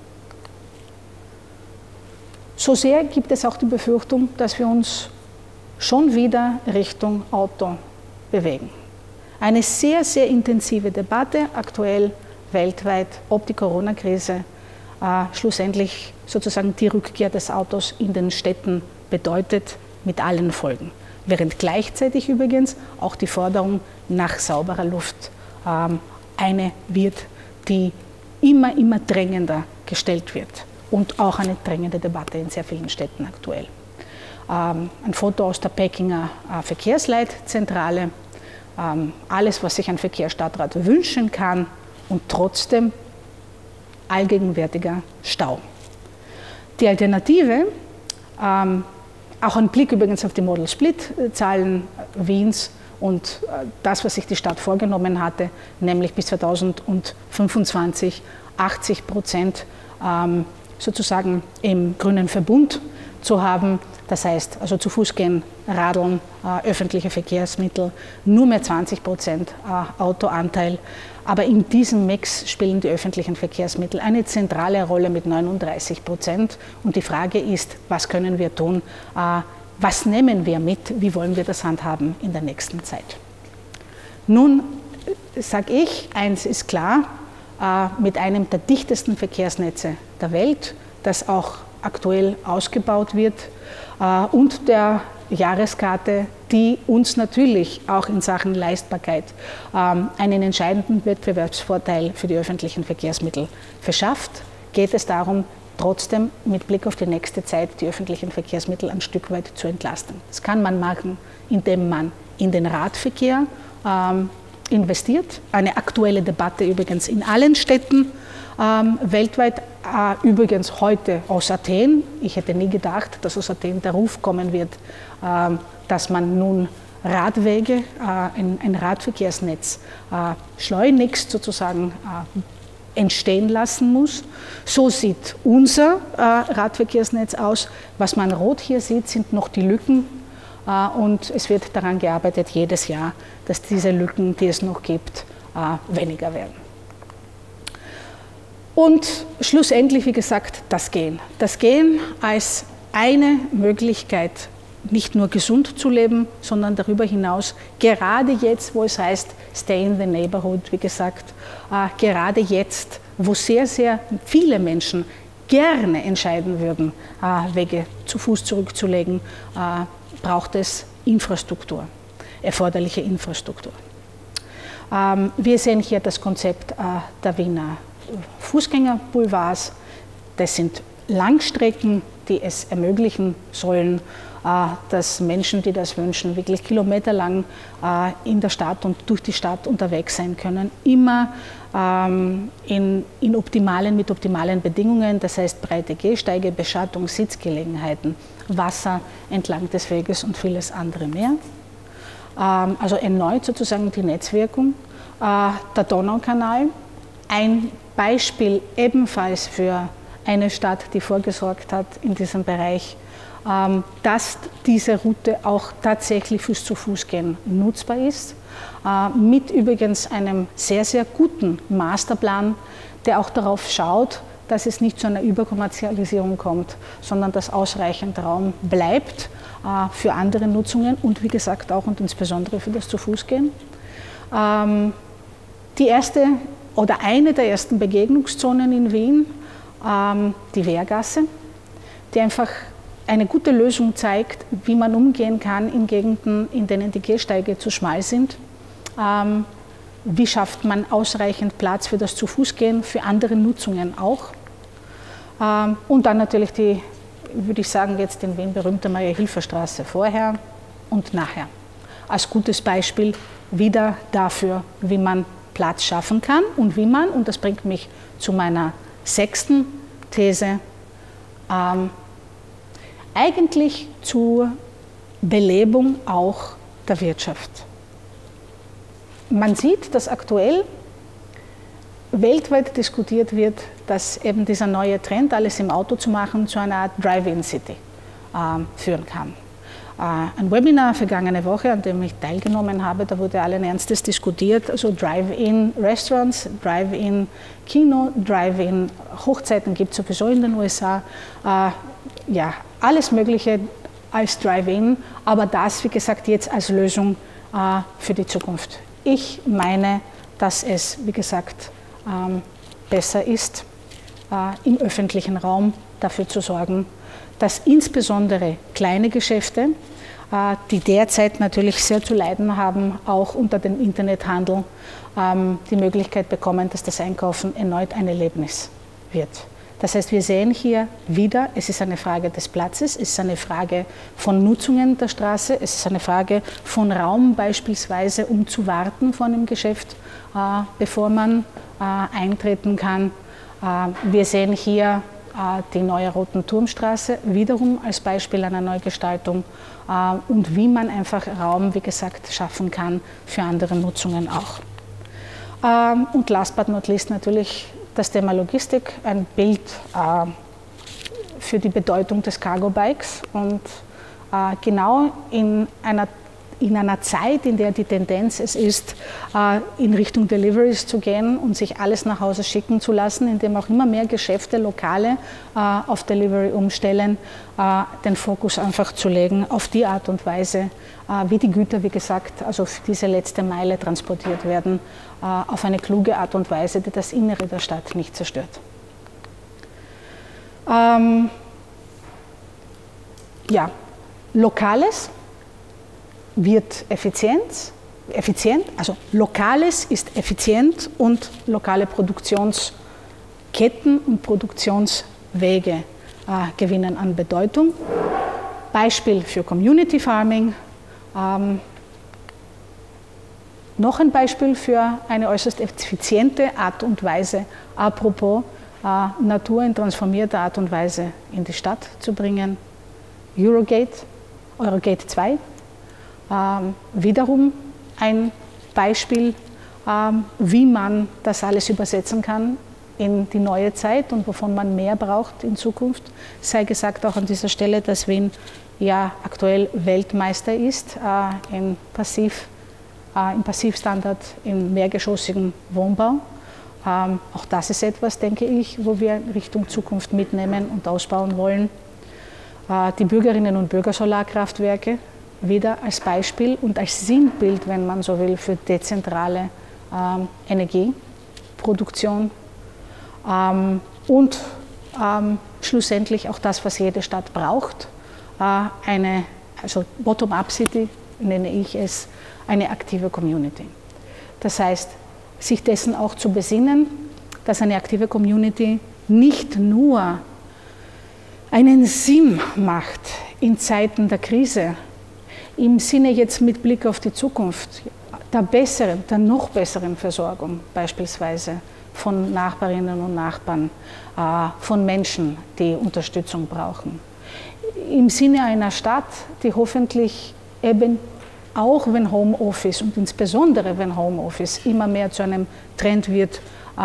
Speaker 3: so sehr gibt es auch die Befürchtung, dass wir uns schon wieder Richtung Auto bewegen. Eine sehr, sehr intensive Debatte aktuell weltweit, ob die Corona-Krise schlussendlich sozusagen die Rückkehr des Autos in den Städten bedeutet, mit allen Folgen. Während gleichzeitig übrigens auch die Forderung nach sauberer Luft eine wird, die immer drängender gestellt wird und auch eine drängende Debatte in sehr vielen Städten aktuell. Ein Foto aus der Pekinger Verkehrsleitzentrale, alles, was sich ein Verkehrsstadtrat wünschen kann und trotzdem allgegenwärtiger Stau. Die Alternative, auch ein Blick übrigens auf die Model Split-Zahlen Wiens, und das, was sich die Stadt vorgenommen hatte, nämlich bis 2025 80% sozusagen im grünen Verbund zu haben. Das heißt, also zu Fuß gehen, Radeln, öffentliche Verkehrsmittel, nur mehr 20% Autoanteil. Aber in diesem Mix spielen die öffentlichen Verkehrsmittel eine zentrale Rolle mit 39%. Und die Frage ist, was können wir tun? Was nehmen wir mit? Wie wollen wir das handhaben in der nächsten Zeit? Nun sage ich, eins ist klar, mit einem der dichtesten Verkehrsnetze der Welt, das auch aktuell ausgebaut wird, und der Jahreskarte, die uns natürlich auch in Sachen Leistbarkeit einen entscheidenden Wettbewerbsvorteil für die öffentlichen Verkehrsmittel verschafft, geht es darum, trotzdem mit Blick auf die nächste Zeit die öffentlichen Verkehrsmittel ein Stück weit zu entlasten. Das kann man machen, indem man in den Radverkehr investiert. Eine aktuelle Debatte übrigens in allen Städten weltweit, übrigens heute aus Athen. Ich hätte nie gedacht, dass aus Athen der Ruf kommen wird, dass man nun Radwege, ein Radverkehrsnetz schleunigst sozusagen entstehen lassen muss. So sieht unser Radverkehrsnetz aus. Was man rot hier sieht, sind noch die Lücken, und es wird daran gearbeitet jedes Jahr, dass diese Lücken, die es noch gibt, weniger werden. Und schlussendlich, wie gesagt, das Gehen. Das Gehen als eine Möglichkeit, nicht nur gesund zu leben, sondern darüber hinaus, gerade jetzt, wo es heißt, stay in the neighborhood, wie gesagt, gerade jetzt, wo sehr, sehr viele Menschen gerne entscheiden würden, Wege zu Fuß zurückzulegen, braucht es Infrastruktur, erforderliche Infrastruktur. Wir sehen hier das Konzept der Wiener Fußgängerboulevards. Das sind Langstrecken die es ermöglichen sollen, dass Menschen, die das wünschen, wirklich kilometerlang in der Stadt und durch die Stadt unterwegs sein können, immer mit optimalen Bedingungen, das heißt breite Gehsteige, Beschattung, Sitzgelegenheiten, Wasser entlang des Weges und vieles andere mehr. Also erneut sozusagen die Netzwirkung. Der Donaukanal, ein Beispiel ebenfalls für eine Stadt, die vorgesorgt hat in diesem Bereich, dass diese Route auch tatsächlich fürs Zu-Fuß-Gehen nutzbar ist, mit übrigens einem sehr, sehr guten Masterplan, der auch darauf schaut, dass es nicht zu einer Überkommerzialisierung kommt, sondern dass ausreichend Raum bleibt für andere Nutzungen und wie gesagt auch und insbesondere für das Zu-Fuß-Gehen. Die erste oder eine der ersten Begegnungszonen in Wien, die Wehrgasse, die einfach eine gute Lösung zeigt, wie man umgehen kann in Gegenden, in denen die Gehsteige zu schmal sind. Wie schafft man ausreichend Platz für das Zu-Fuß-Gehen, für andere Nutzungen auch. Und dann natürlich die, würde ich sagen, jetzt in Wien berühmte Maria-Hilfer-Straße vorher und nachher. Als gutes Beispiel wieder dafür, wie man Platz schaffen kann und wie man, und das bringt mich zu meiner 6. These, eigentlich zur Belebung auch der Wirtschaft. Man sieht, dass aktuell weltweit diskutiert wird, dass eben dieser neue Trend, alles im Auto zu machen, zu einer Art Drive-in-City führen kann. Ein Webinar vergangene Woche, an dem ich teilgenommen habe, da wurde allen Ernstes diskutiert, also Drive-in-Restaurants, Drive-in-Kino, Drive-in-Hochzeiten gibt es sowieso in den USA, ja, alles Mögliche als Drive-in, aber das, wie gesagt, jetzt als Lösung für die Zukunft. Ich meine, dass es, wie gesagt, besser ist, im öffentlichen Raum dafür zu sorgen, dass insbesondere kleine Geschäfte, die derzeit natürlich sehr zu leiden haben, auch unter dem Internethandel, die Möglichkeit bekommen, dass das Einkaufen erneut ein Erlebnis wird. Das heißt, wir sehen hier wieder, es ist eine Frage des Platzes, es ist eine Frage von Nutzungen der Straße, es ist eine Frage von Raum beispielsweise, um zu warten vor einem Geschäft, bevor man eintreten kann. Wir sehen hier die neue Roten-Turm-Straße, wiederum als Beispiel einer Neugestaltung und wie man einfach Raum, wie gesagt, schaffen kann für andere Nutzungen auch. Und last but not least natürlich das Thema Logistik, ein Bild für die Bedeutung des Cargo-Bikes und genau in einer Zeit, in der die Tendenz es ist, in Richtung Deliveries zu gehen und sich alles nach Hause schicken zu lassen, indem auch immer mehr Geschäfte, Lokale auf Delivery umstellen, den Fokus einfach zu legen auf die Art und Weise, wie die Güter, wie gesagt, also für diese letzte Meile transportiert werden, auf eine kluge Art und Weise, die das Innere der Stadt nicht zerstört. Ja, Lokales wird effizient, also Lokales ist effizient und lokale Produktionsketten und Produktionswege gewinnen an Bedeutung. Beispiel für Community Farming. Noch ein Beispiel für eine äußerst effiziente Art und Weise, apropos Natur in transformierter Art und Weise in die Stadt zu bringen. Eurogate 2. Wiederum ein Beispiel, wie man das alles übersetzen kann in die neue Zeit und wovon man mehr braucht in Zukunft. Sei gesagt auch an dieser Stelle, dass Wien ja aktuell Weltmeister ist im Passivstandard im mehrgeschossigen Wohnbau. Auch das ist etwas, denke ich, wo wir in Richtung Zukunft mitnehmen und ausbauen wollen. Die Bürgerinnen und Bürger Solarkraftwerke, wieder als Beispiel und als Sinnbild, wenn man so will, für dezentrale Energieproduktion und schlussendlich auch das, was jede Stadt braucht, also Bottom-up-City nenne ich es, eine aktive Community. Das heißt, sich dessen auch zu besinnen, dass eine aktive Community nicht nur einen Sinn macht in Zeiten der Krise, im Sinne jetzt mit Blick auf die Zukunft, der noch besseren Versorgung beispielsweise von Nachbarinnen und Nachbarn, von Menschen, die Unterstützung brauchen. Im Sinne einer Stadt, die hoffentlich eben auch wenn Homeoffice und insbesondere wenn Homeoffice immer mehr zu einem Trend wird,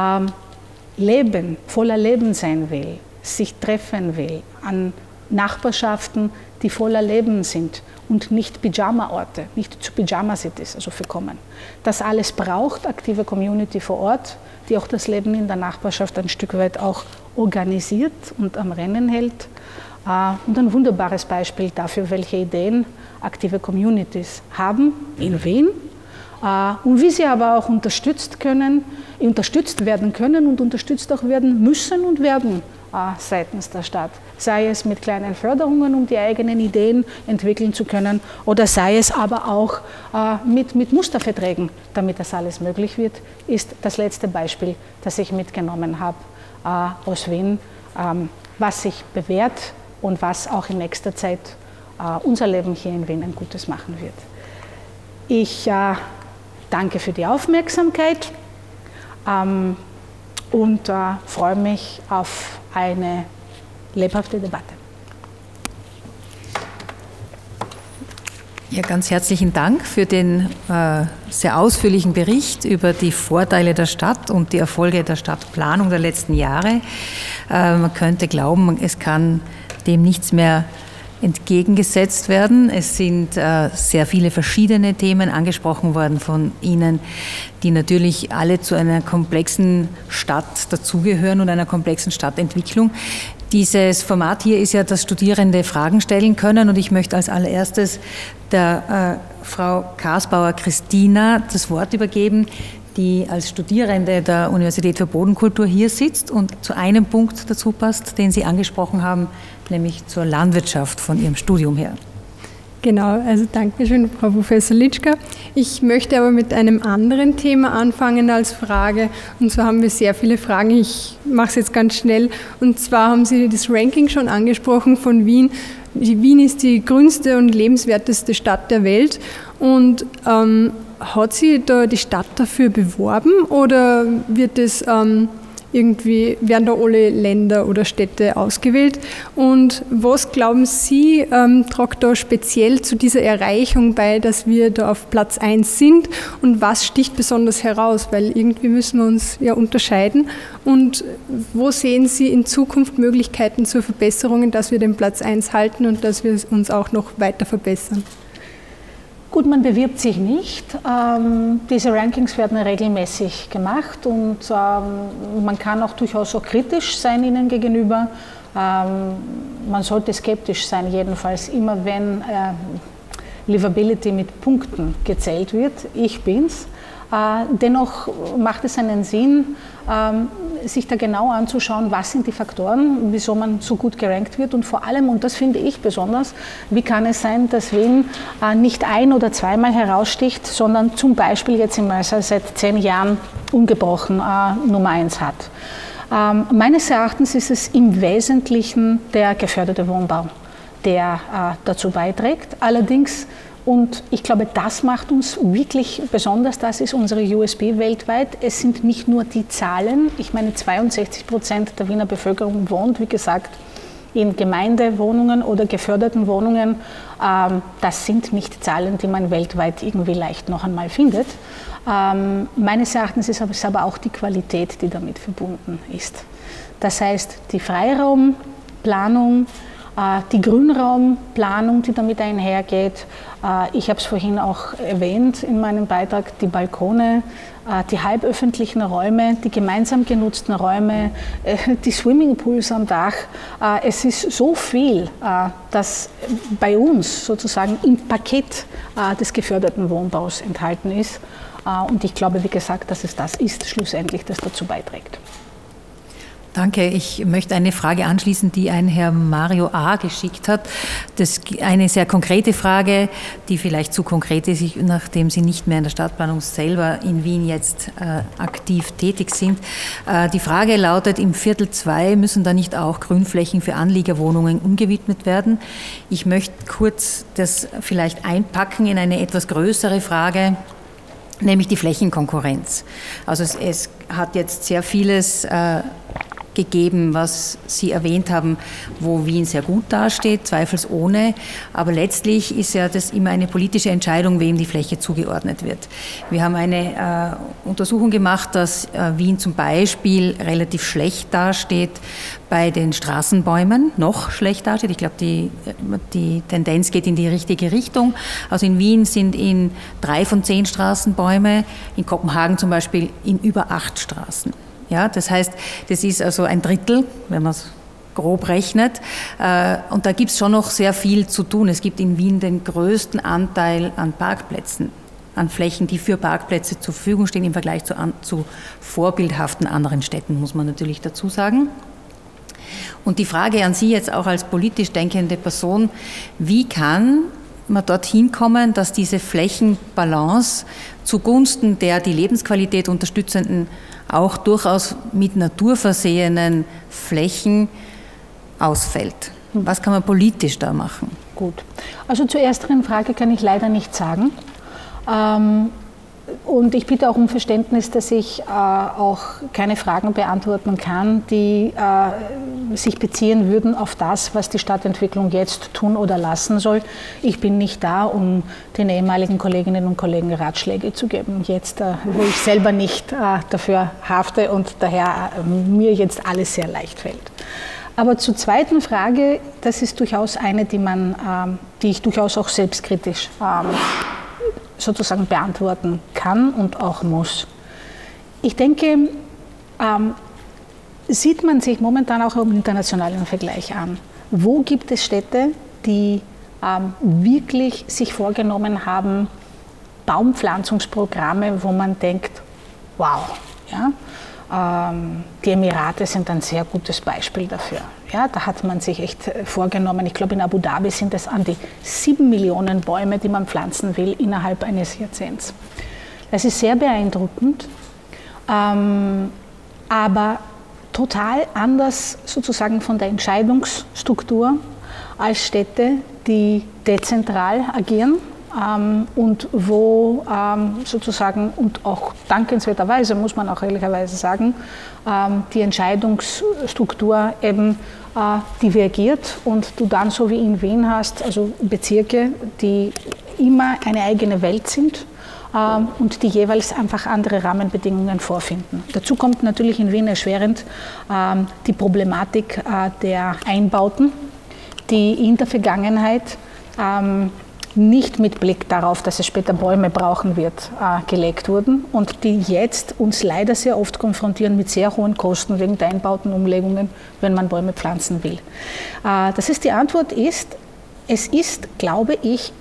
Speaker 3: voller Leben sein will, sich treffen will, an Nachbarschaften, die voller Leben sind und nicht Pyjama-Orte, nicht zu Pyjama-Cities, also verkommen. Das alles braucht aktive Community vor Ort, die auch das Leben in der Nachbarschaft ein Stück weit auch organisiert und am Rennen hält. Und ein wunderbares Beispiel dafür, welche Ideen aktive Communities haben in Wien und wie sie aber auch unterstützt werden können und unterstützt auch werden müssen und werden seitens der Stadt. Sei es mit kleinen Förderungen, um die eigenen Ideen entwickeln zu können, oder sei es aber auch mit Musterverträgen, damit das alles möglich wird, ist das letzte Beispiel, das ich mitgenommen habe aus Wien, was sich bewährt und was auch in nächster Zeit unser Leben hier in Wien ein Gutes machen wird. Ich danke für die Aufmerksamkeit und freue mich auf eine lebhafte Debatte.
Speaker 2: Ja, ganz herzlichen Dank für den sehr ausführlichen Bericht über die Vorteile der Stadt und die Erfolge der Stadtplanung der letzten Jahre. Man könnte glauben, es kann dem nichts mehr entgegengesetzt werden. Es sind sehr viele verschiedene Themen angesprochen worden von Ihnen, die natürlich alle zu einer komplexen Stadt dazugehören und einer komplexen Stadtentwicklung. Dieses Format hier ist ja, dass Studierende Fragen stellen können, und ich möchte als allererstes der Frau Kasbauer Christina das Wort übergeben, die als Studierende der Universität für Bodenkultur hier sitzt und zu einem Punkt dazu passt, den Sie angesprochen haben, nämlich zur Landwirtschaft von Ihrem Studium her.
Speaker 4: Genau, also danke schön, Frau Professor Litschka. Ich möchte aber mit einem anderen Thema anfangen als Frage. Und zwar haben wir sehr viele Fragen. Ich mache es jetzt ganz schnell. Und zwar haben Sie das Ranking schon angesprochen von Wien. Wien ist die grünste und lebenswerteste Stadt der Welt. Und hat sie da die Stadt dafür beworben oder wird es werden da alle Länder oder Städte ausgewählt? Und was glauben Sie, tragt da speziell zu dieser Erreichung bei, dass wir da auf Platz 1 sind? Und was sticht besonders heraus? Weil irgendwie müssen wir uns ja unterscheiden. Und wo sehen Sie in Zukunft Möglichkeiten zur Verbesserung, dass wir den Platz 1 halten und dass wir uns auch noch weiter verbessern?
Speaker 3: Gut, man bewirbt sich nicht. Diese Rankings werden regelmäßig gemacht und man kann auch durchaus auch kritisch sein ihnen gegenüber. Man sollte skeptisch sein, jedenfalls immer wenn Livability mit Punkten gezählt wird. Ich bin's. Dennoch macht es einen Sinn, sich da genau anzuschauen, was sind die Faktoren, wieso man so gut gerankt wird und vor allem, und das finde ich besonders, wie kann es sein, dass Wien nicht ein- oder zweimal heraussticht, sondern zum Beispiel jetzt im Mörser seit 10 Jahren ungebrochen Nummer 1 hat. Meines Erachtens ist es im Wesentlichen der geförderte Wohnbau, der dazu beiträgt. Allerdings, und ich glaube, das macht uns wirklich besonders, das ist unsere USP weltweit. Es sind nicht nur die Zahlen, ich meine 62% der Wiener Bevölkerung wohnt, wie gesagt, in Gemeindewohnungen oder geförderten Wohnungen. Das sind nicht Zahlen, die man weltweit irgendwie leicht noch einmal findet. Meines Erachtens ist es aber auch die Qualität, die damit verbunden ist. Das heißt, die Freiraumplanung, die Grünraumplanung, die damit einhergeht. Ich habe es vorhin auch erwähnt in meinem Beitrag, die Balkone, die halböffentlichen Räume, die gemeinsam genutzten Räume, die Swimmingpools am Dach. Es ist so viel, das bei uns sozusagen im Paket des geförderten Wohnbaus enthalten ist. Und ich glaube, wie gesagt, dass es das ist schlussendlich, das dazu beiträgt.
Speaker 2: Danke. Ich möchte eine Frage anschließen, die ein Herr Mario A. geschickt hat. Das ist eine sehr konkrete Frage, die vielleicht zu konkret ist, nachdem Sie nicht mehr in der Stadtplanung selber in Wien jetzt aktiv tätig sind. Die Frage lautet, im Viertel 2 müssen da nicht auch Grünflächen für Anliegerwohnungen umgewidmet werden? Ich möchte kurz das vielleicht einpacken in eine etwas größere Frage, nämlich die Flächenkonkurrenz. Also es hat jetzt sehr vieles gegeben, was Sie erwähnt haben, wo Wien sehr gut dasteht, zweifelsohne. Aber letztlich ist ja das immer eine politische Entscheidung, wem die Fläche zugeordnet wird. Wir haben eine Untersuchung gemacht, dass Wien zum Beispiel relativ schlecht dasteht bei den Straßenbäumen, noch schlecht dasteht. Ich glaube, die Tendenz geht in die richtige Richtung. Also in Wien sind in 3 von 10 Straßenbäume, in Kopenhagen zum Beispiel in über 8 Straßen. Ja, das heißt, das ist also ein Drittel, wenn man es grob rechnet. Und da gibt es schon noch sehr viel zu tun. Es gibt in Wien den größten Anteil an Parkplätzen, an Flächen, die für Parkplätze zur Verfügung stehen, im Vergleich zu vorbildhaften anderen Städten, muss man natürlich dazu sagen. Und die Frage an Sie jetzt auch als politisch denkende Person, wie kann man dorthin kommen, dass diese Flächenbalance zugunsten der die Lebensqualität unterstützenden, auch durchaus mit Natur versehenen Flächen ausfällt? Was kann man politisch da machen?
Speaker 3: Gut, also zur ersteren Frage kann ich leider nichts sagen. Und ich bitte auch um Verständnis, dass ich auch keine Fragen beantworten kann, die sich beziehen würden auf das, was die Stadtentwicklung jetzt tun oder lassen soll. Ich bin nicht da, um den ehemaligen Kolleginnen und Kollegen Ratschläge zu geben, jetzt, wo ich selber nicht dafür hafte und daher mir jetzt alles sehr leicht fällt. Aber zur zweiten Frage, das ist durchaus eine, die ich durchaus auch selbstkritisch sozusagen beantworten kann und auch muss. Ich denke, sieht man sich momentan auch im internationalen Vergleich an. Wo gibt es Städte, die wirklich sich vorgenommen haben, Baumpflanzungsprogramme, wo man denkt, wow, ja? Die Emirate sind ein sehr gutes Beispiel dafür. Ja, da hat man sich echt vorgenommen, ich glaube in Abu Dhabi sind es an die 7 Millionen Bäume, die man pflanzen will innerhalb eines Jahrzehnts. Das ist sehr beeindruckend, aber total anders sozusagen von der Entscheidungsstruktur als Städte, die dezentral agieren. Und wo sozusagen, und auch dankenswerterweise, muss man auch ehrlicherweise sagen, die Entscheidungsstruktur eben divergiert und du dann so wie in Wien hast, also Bezirke, die immer eine eigene Welt sind und die jeweils einfach andere Rahmenbedingungen vorfinden. Dazu kommt natürlich in Wien erschwerend die Problematik der Einbauten, die in der Vergangenheit nicht mit Blick darauf, dass es später Bäume brauchen wird, gelegt wurden und die jetzt uns leider sehr oft konfrontieren mit sehr hohen Kosten wegen der Einbautenumlegungen, wenn man Bäume pflanzen will. Das heißt, die Antwort ist, es ist, glaube ich,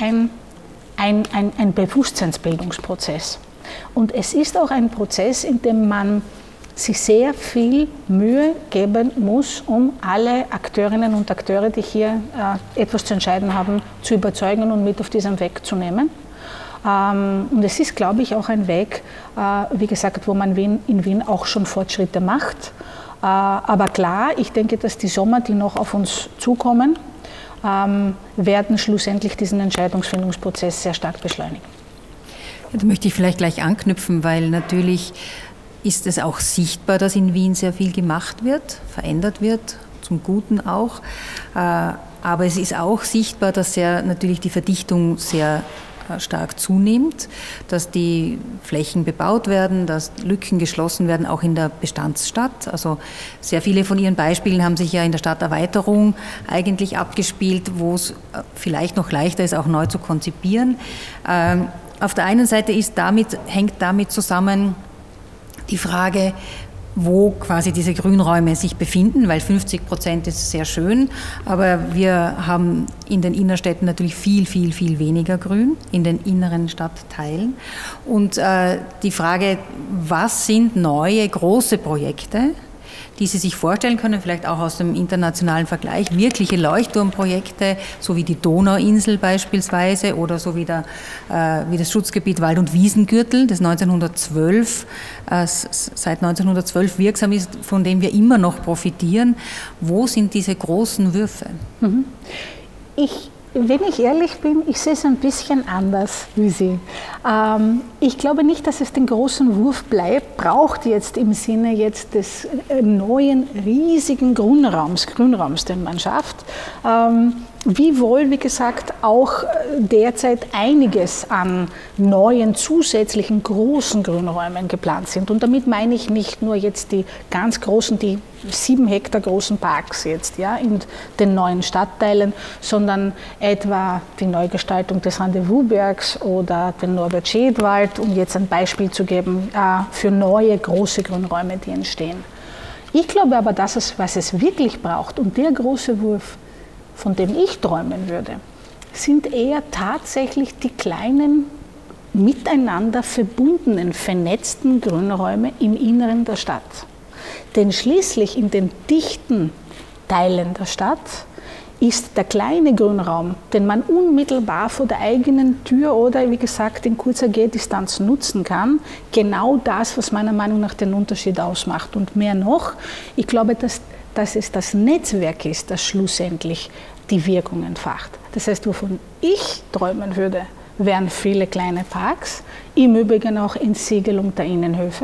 Speaker 3: ein Bewusstseinsbildungsprozess. Und es ist auch ein Prozess, in dem man sich sehr viel Mühe geben muss, um alle Akteurinnen und Akteure, die hier etwas zu entscheiden haben, zu überzeugen und mit auf diesem Weg zu nehmen. Und es ist, glaube ich, auch ein Weg, wie gesagt, wo man in Wien auch schon Fortschritte macht. Aber klar, ich denke, dass die Sommer, die noch auf uns zukommen, werden schlussendlich diesen Entscheidungsfindungsprozess sehr stark beschleunigen.
Speaker 2: Da möchte ich vielleicht gleich anknüpfen, weil natürlich ist es auch sichtbar, dass in Wien sehr viel gemacht wird, verändert wird, zum Guten auch. Aber es ist auch sichtbar, dass natürlich die Verdichtung sehr stark zunimmt, dass die Flächen bebaut werden, dass Lücken geschlossen werden, auch in der Bestandsstadt. Also sehr viele von Ihren Beispielen haben sich ja in der Stadterweiterung eigentlich abgespielt, wo es vielleicht noch leichter ist, auch neu zu konzipieren. Auf der einen Seite hängt damit zusammen die Frage, wo quasi diese Grünräume sich befinden, weil 50% ist sehr schön, aber wir haben in den Innerstädten natürlich viel, viel, viel weniger Grün, in den inneren Stadtteilen. Und die Frage, was sind neue große Projekte, die Sie sich vorstellen können, vielleicht auch aus dem internationalen Vergleich, wirkliche Leuchtturmprojekte, so wie die Donauinsel beispielsweise oder so wie das Schutzgebiet Wald- und Wiesengürtel, das seit 1912 wirksam ist, von dem wir immer noch profitieren. Wo sind diese großen Würfe?
Speaker 3: Wenn ich ehrlich bin, ich sehe es ein bisschen anders wie Sie. Ich glaube nicht, dass es den großen Wurf braucht jetzt im Sinne jetzt des neuen riesigen Grünraums, den man schafft. Wiewohl, wie gesagt, auch derzeit einiges an neuen zusätzlichen großen Grünräumen geplant sind. Und damit meine ich nicht nur jetzt die ganz großen, die 7 Hektar großen Parks jetzt, ja, in den neuen Stadtteilen, sondern etwa die Neugestaltung des Rendezvousbergs oder den Norbert-Schäd-Wald, um jetzt ein Beispiel zu geben für neue große Grünräume, die entstehen. Ich glaube aber, was es wirklich braucht und der große Wurf, von dem ich träumen würde, sind eher tatsächlich die kleinen, miteinander verbundenen, vernetzten Grünräume im Inneren der Stadt. Denn schließlich in den dichten Teilen der Stadt ist der kleine Grünraum, den man unmittelbar vor der eigenen Tür oder, wie gesagt, in kurzer Gehdistanz nutzen kann, genau das, was meiner Meinung nach den Unterschied ausmacht. Und mehr noch, ich glaube, dass es das Netzwerk ist, das schlussendlich die Wirkung entfacht. Das heißt, wovon ich träumen würde, wären viele kleine Parks, im Übrigen auch Entsiegelung der Innenhöfe.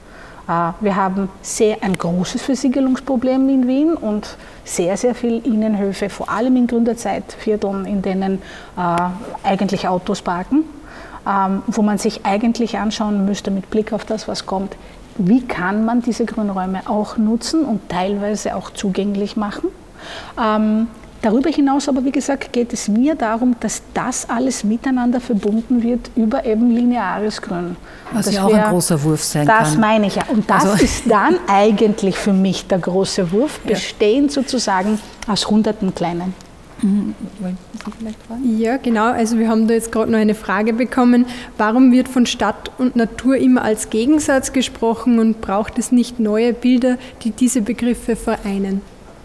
Speaker 3: Wir haben ein großes Versiegelungsproblem in Wien und sehr, sehr viele Innenhöfe, vor allem in Gründerzeitvierteln, in denen eigentlich Autos parken, wo man sich eigentlich anschauen müsste mit Blick auf das, was kommt, wie kann man diese Grünräume auch nutzen und teilweise auch zugänglich machen. Darüber hinaus aber, wie gesagt, geht es mir darum, dass das alles miteinander verbunden wird über eben lineares Grün.
Speaker 2: Was ja auch ein großer Wurf sein kann.
Speaker 3: Das meine ich ja. Und das ist dann eigentlich für mich der große Wurf, bestehend sozusagen aus hunderten kleinen.
Speaker 4: Wollen Sie vielleicht fragen? Ja, genau. Also wir haben da jetzt gerade noch eine Frage bekommen. Warum wird von Stadt und Natur immer als Gegensatz gesprochen und braucht es nicht neue Bilder, die diese Begriffe vereinen?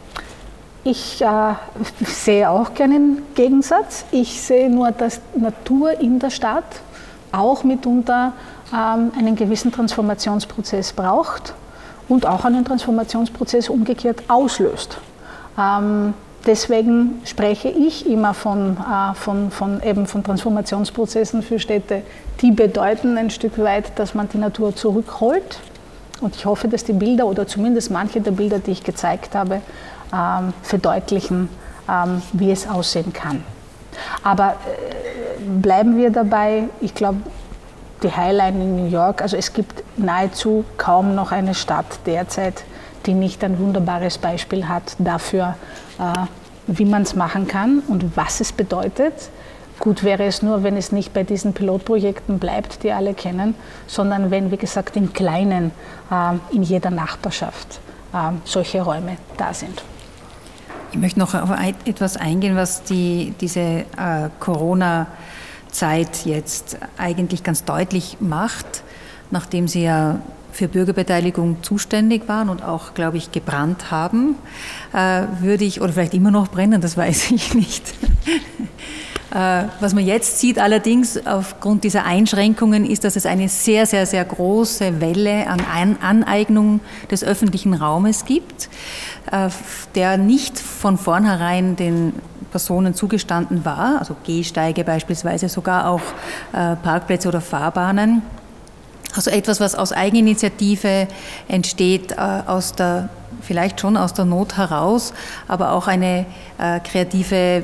Speaker 3: Ich sehe auch keinen Gegensatz. Ich sehe nur, dass Natur in der Stadt auch mitunter einen gewissen Transformationsprozess braucht und auch einen Transformationsprozess umgekehrt auslöst. Deswegen spreche ich immer von Transformationsprozessen für Städte, die bedeuten ein Stück weit, dass man die Natur zurückholt. Und ich hoffe, dass die Bilder oder zumindest manche der Bilder, die ich gezeigt habe, verdeutlichen, wie es aussehen kann. Aber bleiben wir dabei, ich glaube, die Highline in New York, also es gibt nahezu kaum noch eine Stadt derzeit, die nicht ein wunderbares Beispiel hat dafür, wie man es machen kann und was es bedeutet. Gut wäre es nur, wenn es nicht bei diesen Pilotprojekten bleibt, die alle kennen, sondern wenn, wie gesagt, im Kleinen in jeder Nachbarschaft solche Räume da sind.
Speaker 2: Ich möchte noch auf etwas eingehen, was diese Corona-Zeit jetzt eigentlich ganz deutlich macht, nachdem Sie ja für Bürgerbeteiligung zuständig waren und auch, glaube ich, gebrannt haben, würde ich, oder vielleicht immer noch brennen, das weiß ich nicht. Was man jetzt sieht allerdings aufgrund dieser Einschränkungen ist, dass es eine sehr, sehr, sehr große Welle an Aneignung des öffentlichen Raumes gibt, der nicht von vornherein den Personen zugestanden war, also Gehsteige beispielsweise, sogar auch Parkplätze oder Fahrbahnen. Also etwas, was aus Eigeninitiative entsteht, vielleicht schon aus der Not heraus, aber auch eine kreative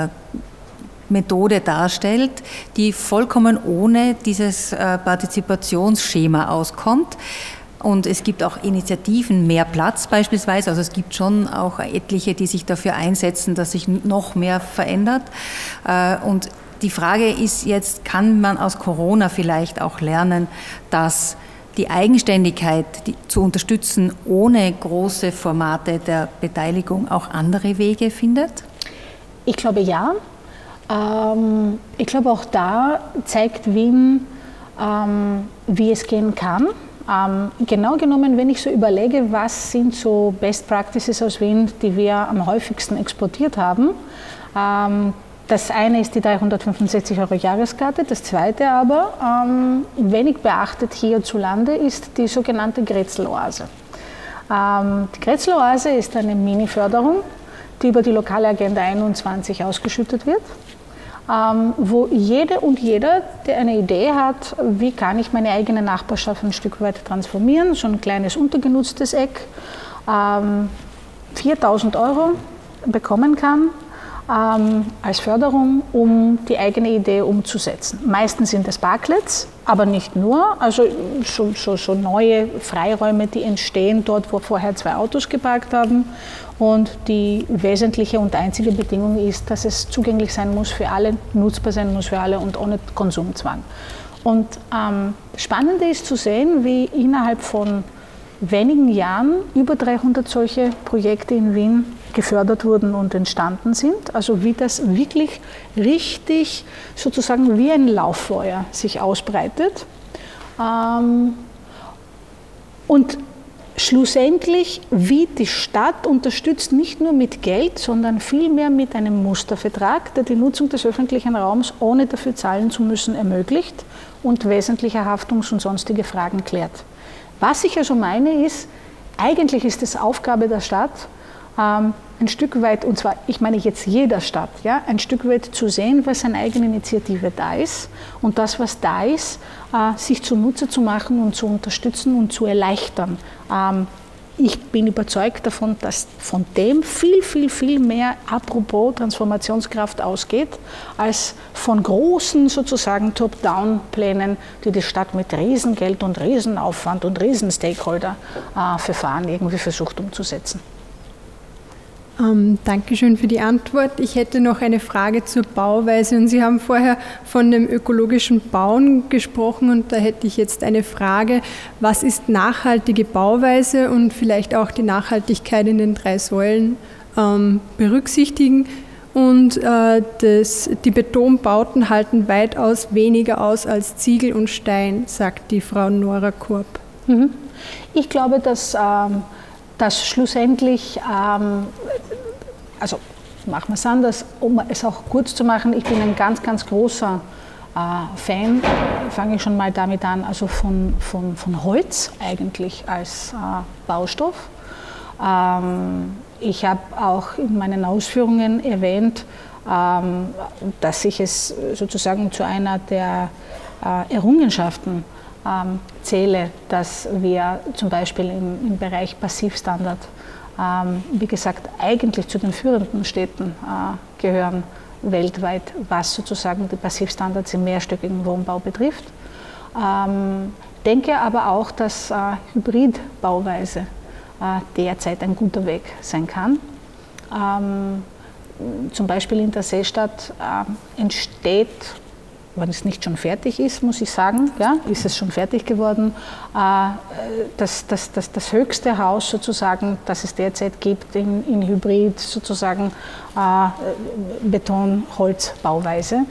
Speaker 2: Methode darstellt, die vollkommen ohne dieses Partizipationsschema auskommt. Und es gibt auch Initiativen, mehr Platz beispielsweise, also es gibt schon auch etliche, die sich dafür einsetzen, dass sich noch mehr verändert. Und die Frage ist jetzt, kann man aus Corona vielleicht auch lernen, dass die Eigenständigkeit zu unterstützen, ohne große Formate der Beteiligung auch andere Wege findet?
Speaker 3: Ich glaube ja. Ich glaube auch da zeigt Wien, wie es gehen kann. Genau genommen, wenn ich so überlege, was sind so Best Practices aus Wien, die wir am häufigsten exportiert haben. Das eine ist die 365 € Jahreskarte, das zweite aber, wenig beachtet hierzulande, ist die sogenannte Grätzl-Oase. Die Grätzl-Oase ist eine Mini-Förderung, die über die lokale Agenda 21 ausgeschüttet wird, wo jede und jeder, der eine Idee hat, wie kann ich meine eigene Nachbarschaft ein Stück weit transformieren, so ein kleines untergenutztes Eck, 4.000 € bekommen kann als Förderung, um die eigene Idee umzusetzen. Meistens sind es Parklets, aber nicht nur, also so neue Freiräume, die entstehen dort, wo vorher 2 Autos geparkt haben. Und die wesentliche und einzige Bedingung ist, dass es zugänglich sein muss für alle, nutzbar sein muss für alle und ohne Konsumzwang. Und das Spannende ist zu sehen, wie innerhalb von wenigen Jahren über 300 solche Projekte in Wien gefördert wurden und entstanden sind. Also wie das wirklich richtig sozusagen wie ein Lauffeuer sich ausbreitet. Und schlussendlich, wie die Stadt unterstützt, nicht nur mit Geld, sondern vielmehr mit einem Mustervertrag, der die Nutzung des öffentlichen Raums ohne dafür zahlen zu müssen ermöglicht und wesentliche Haftungs- und sonstige Fragen klärt. Was ich also meine ist, eigentlich ist es Aufgabe der Stadt, ein Stück weit, und zwar, ich meine jetzt jeder Stadt, ja, ein Stück weit zu sehen, was an Eigeninitiative da ist und das, was da ist, sich zunutze zu machen und zu unterstützen und zu erleichtern. Ich bin überzeugt davon, dass von dem viel mehr apropos Transformationskraft ausgeht, als von großen sozusagen Top-Down-Plänen, die die Stadt mit Riesengeld und Riesenaufwand und Riesen-Stakeholder-Verfahren irgendwie versucht umzusetzen.
Speaker 4: Dankeschön für die Antwort. Ich hätte noch eine Frage zur Bauweise. Und Sie haben vorher von dem ökologischen Bauen gesprochen und da hätte ich jetzt eine Frage. Was ist nachhaltige Bauweise und vielleicht auch die Nachhaltigkeit in den 3 Säulen berücksichtigen? Und die Betonbauten halten weitaus weniger aus als Ziegel und Stein, sagt die Frau Nora Korb.
Speaker 3: Ich glaube, dass schlussendlich, also machen wir es anders, um es auch kurz zu machen, ich bin ein ganz großer Fan, fange ich schon mal damit an, also von Holz eigentlich als Baustoff. Ich habe auch in meinen Ausführungen erwähnt, dass ich es sozusagen zu einer der Errungenschaften zähle, dass wir zum Beispiel im Bereich Passivstandard, wie gesagt, eigentlich zu den führenden Städten gehören weltweit, was sozusagen die Passivstandards im mehrstöckigen Wohnbau betrifft. Denke aber auch, dass Hybridbauweise derzeit ein guter Weg sein kann. Zum Beispiel in der Seestadt entsteht, wenn es nicht schon fertig ist, muss ich sagen, ja, ist es schon fertig geworden, das höchste Haus sozusagen, das es derzeit gibt in Hybrid sozusagen Beton-Holz-Bauweise.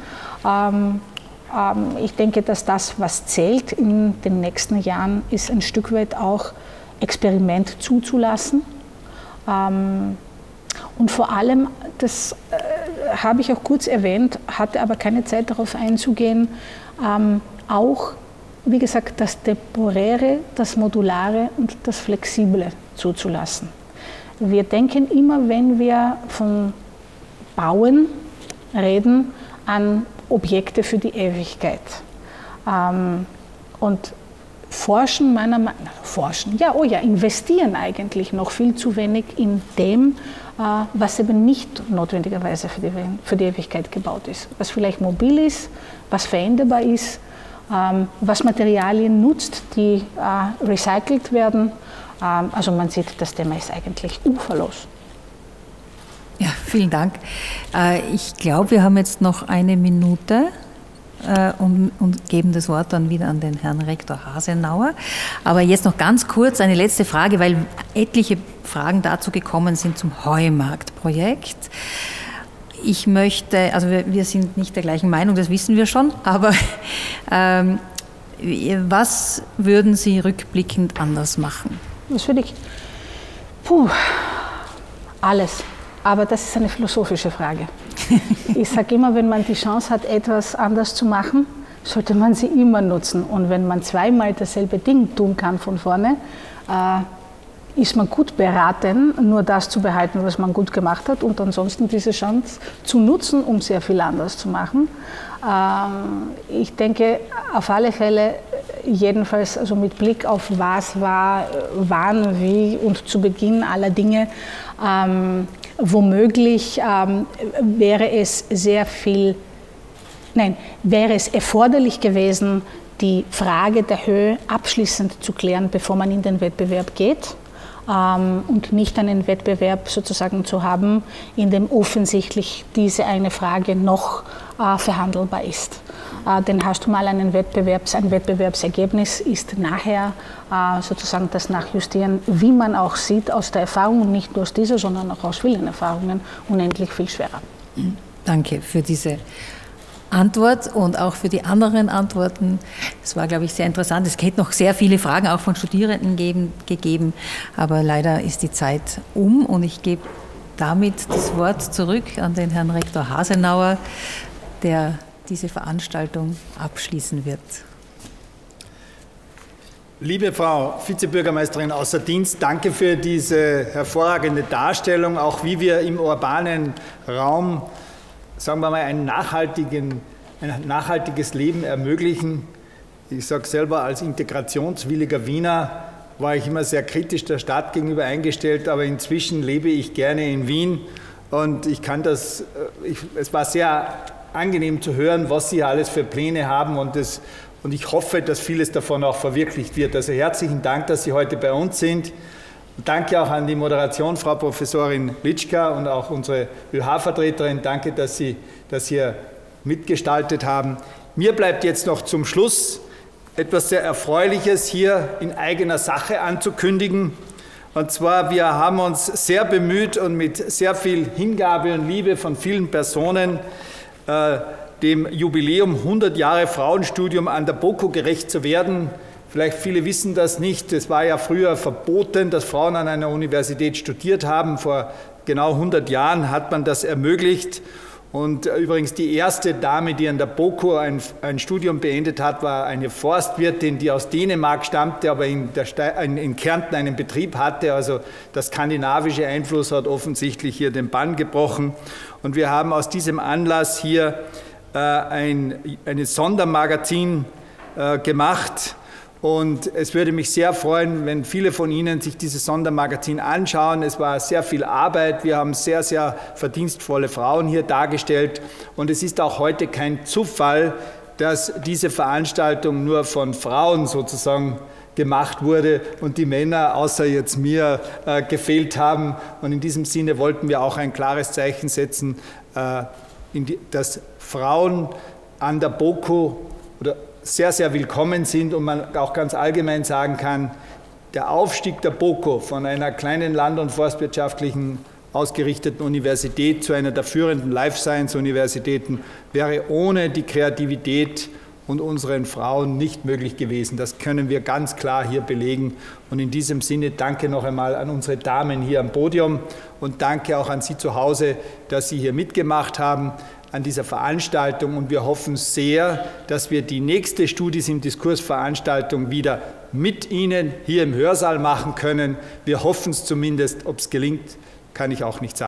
Speaker 3: Ich denke, dass das, was zählt in den nächsten Jahren, ist ein Stück weit auch Experiment zuzulassen. Und vor allem, das habe ich auch kurz erwähnt, hatte aber keine Zeit darauf einzugehen, auch, wie gesagt, das Temporäre, das Modulare und das Flexible zuzulassen. Wir denken immer, wenn wir von Bauen reden, an Objekte für die Ewigkeit. Und investieren eigentlich noch viel zu wenig in dem, was eben nicht notwendigerweise für die Ewigkeit gebaut ist. Was vielleicht mobil ist, was veränderbar ist, was Materialien nutzt, die recycelt werden. Also man sieht, das Thema ist eigentlich uferlos.
Speaker 2: Ja, vielen Dank. Ich glaube, wir haben jetzt noch eine Minute. Und geben das Wort dann wieder an den Herrn Rektor Hasenauer. Aber jetzt noch ganz kurz eine letzte Frage, weil etliche Fragen dazu gekommen sind zum Heumarktprojekt. Ich möchte, also wir sind nicht der gleichen Meinung, das wissen wir schon, aber Was würden Sie rückblickend anders machen?
Speaker 3: Was würde ich? Alles. Aber das ist eine philosophische Frage. Ich sage immer, wenn man die Chance hat, etwas anders zu machen, sollte man sie immer nutzen. Und wenn man zweimal dasselbe Ding tun kann von vorne, ist man gut beraten, nur das zu behalten, was man gut gemacht hat und ansonsten diese Chance zu nutzen, um sehr viel anders zu machen. Ich denke auf alle Fälle, jedenfalls also mit Blick auf was war, wann, wie und zu Beginn aller Dinge, womöglich wäre es wäre es erforderlich gewesen, die Frage der Höhe abschließend zu klären, bevor man in den Wettbewerb geht. Und nicht einen Wettbewerb sozusagen zu haben, in dem offensichtlich diese eine Frage noch verhandelbar ist. Denn hast du mal ein Wettbewerbsergebnis ist nachher sozusagen das Nachjustieren, wie man auch sieht aus der Erfahrung, und nicht nur aus dieser, sondern auch aus vielen Erfahrungen, unendlich viel schwerer.
Speaker 2: Danke für diese Antwort und auch für die anderen Antworten. Es war, glaube ich, sehr interessant. Es hätte noch sehr viele Fragen auch von Studierenden gegeben, aber leider ist die Zeit um und ich gebe damit das Wort zurück an den Herrn Rektor Hasenauer, der diese Veranstaltung abschließen wird.
Speaker 1: Liebe Frau Vizebürgermeisterin außer Dienst, danke für diese hervorragende Darstellung, auch wie wir im urbanen Raum, sagen wir mal, ein nachhaltiges Leben ermöglichen. Ich sage selber, als integrationswilliger Wiener war ich immer sehr kritisch der Stadt gegenüber eingestellt, aber inzwischen lebe ich gerne in Wien und es war sehr angenehm zu hören, was Sie alles für Pläne haben und ich hoffe, dass vieles davon auch verwirklicht wird. Also herzlichen Dank, dass Sie heute bei uns sind. Danke auch an die Moderation, Frau Professorin Litschka, und auch unsere ÖH-Vertreterin. Danke, dass Sie das hier mitgestaltet haben. Mir bleibt jetzt noch zum Schluss etwas sehr Erfreuliches hier in eigener Sache anzukündigen. Und zwar, wir haben uns sehr bemüht und mit sehr viel Hingabe und Liebe von vielen Personen dem Jubiläum 100 Jahre Frauenstudium an der BOKU gerecht zu werden. Vielleicht viele wissen das nicht, es war ja früher verboten, dass Frauen an einer Universität studiert haben. Vor genau 100 Jahren hat man das ermöglicht. Und übrigens die erste Dame, die an der BOKU ein Studium beendet hat, war eine Forstwirtin, die aus Dänemark stammte, aber in Kärnten einen Betrieb hatte. Also der skandinavische Einfluss hat offensichtlich hier den Bann gebrochen. Und wir haben aus diesem Anlass hier ein Sondermagazin gemacht. Und es würde mich sehr freuen, wenn viele von Ihnen sich dieses Sondermagazin anschauen. Es war sehr viel Arbeit. Wir haben sehr, sehr verdienstvolle Frauen hier dargestellt. Und es ist auch heute kein Zufall, dass diese Veranstaltung nur von Frauen sozusagen gemacht wurde und die Männer außer jetzt mir gefehlt haben. Und in diesem Sinne wollten wir auch ein klares Zeichen setzen, dass Frauen an der BOKU oder sehr, sehr willkommen sind und man auch ganz allgemein sagen kann, der Aufstieg der BOKU von einer kleinen land- und forstwirtschaftlichen ausgerichteten Universität zu einer der führenden Life-Science-Universitäten wäre ohne die Kreativität und unseren Frauen nicht möglich gewesen. Das können wir ganz klar hier belegen. Und in diesem Sinne danke noch einmal an unsere Damen hier am Podium und danke auch an Sie zu Hause, dass Sie hier mitgemacht haben an dieser Veranstaltung, und wir hoffen sehr, dass wir die nächste Studis im Diskurs-Veranstaltung wieder mit Ihnen hier im Hörsaal machen können. Wir hoffen es zumindest. Ob es gelingt, kann ich auch nicht sagen.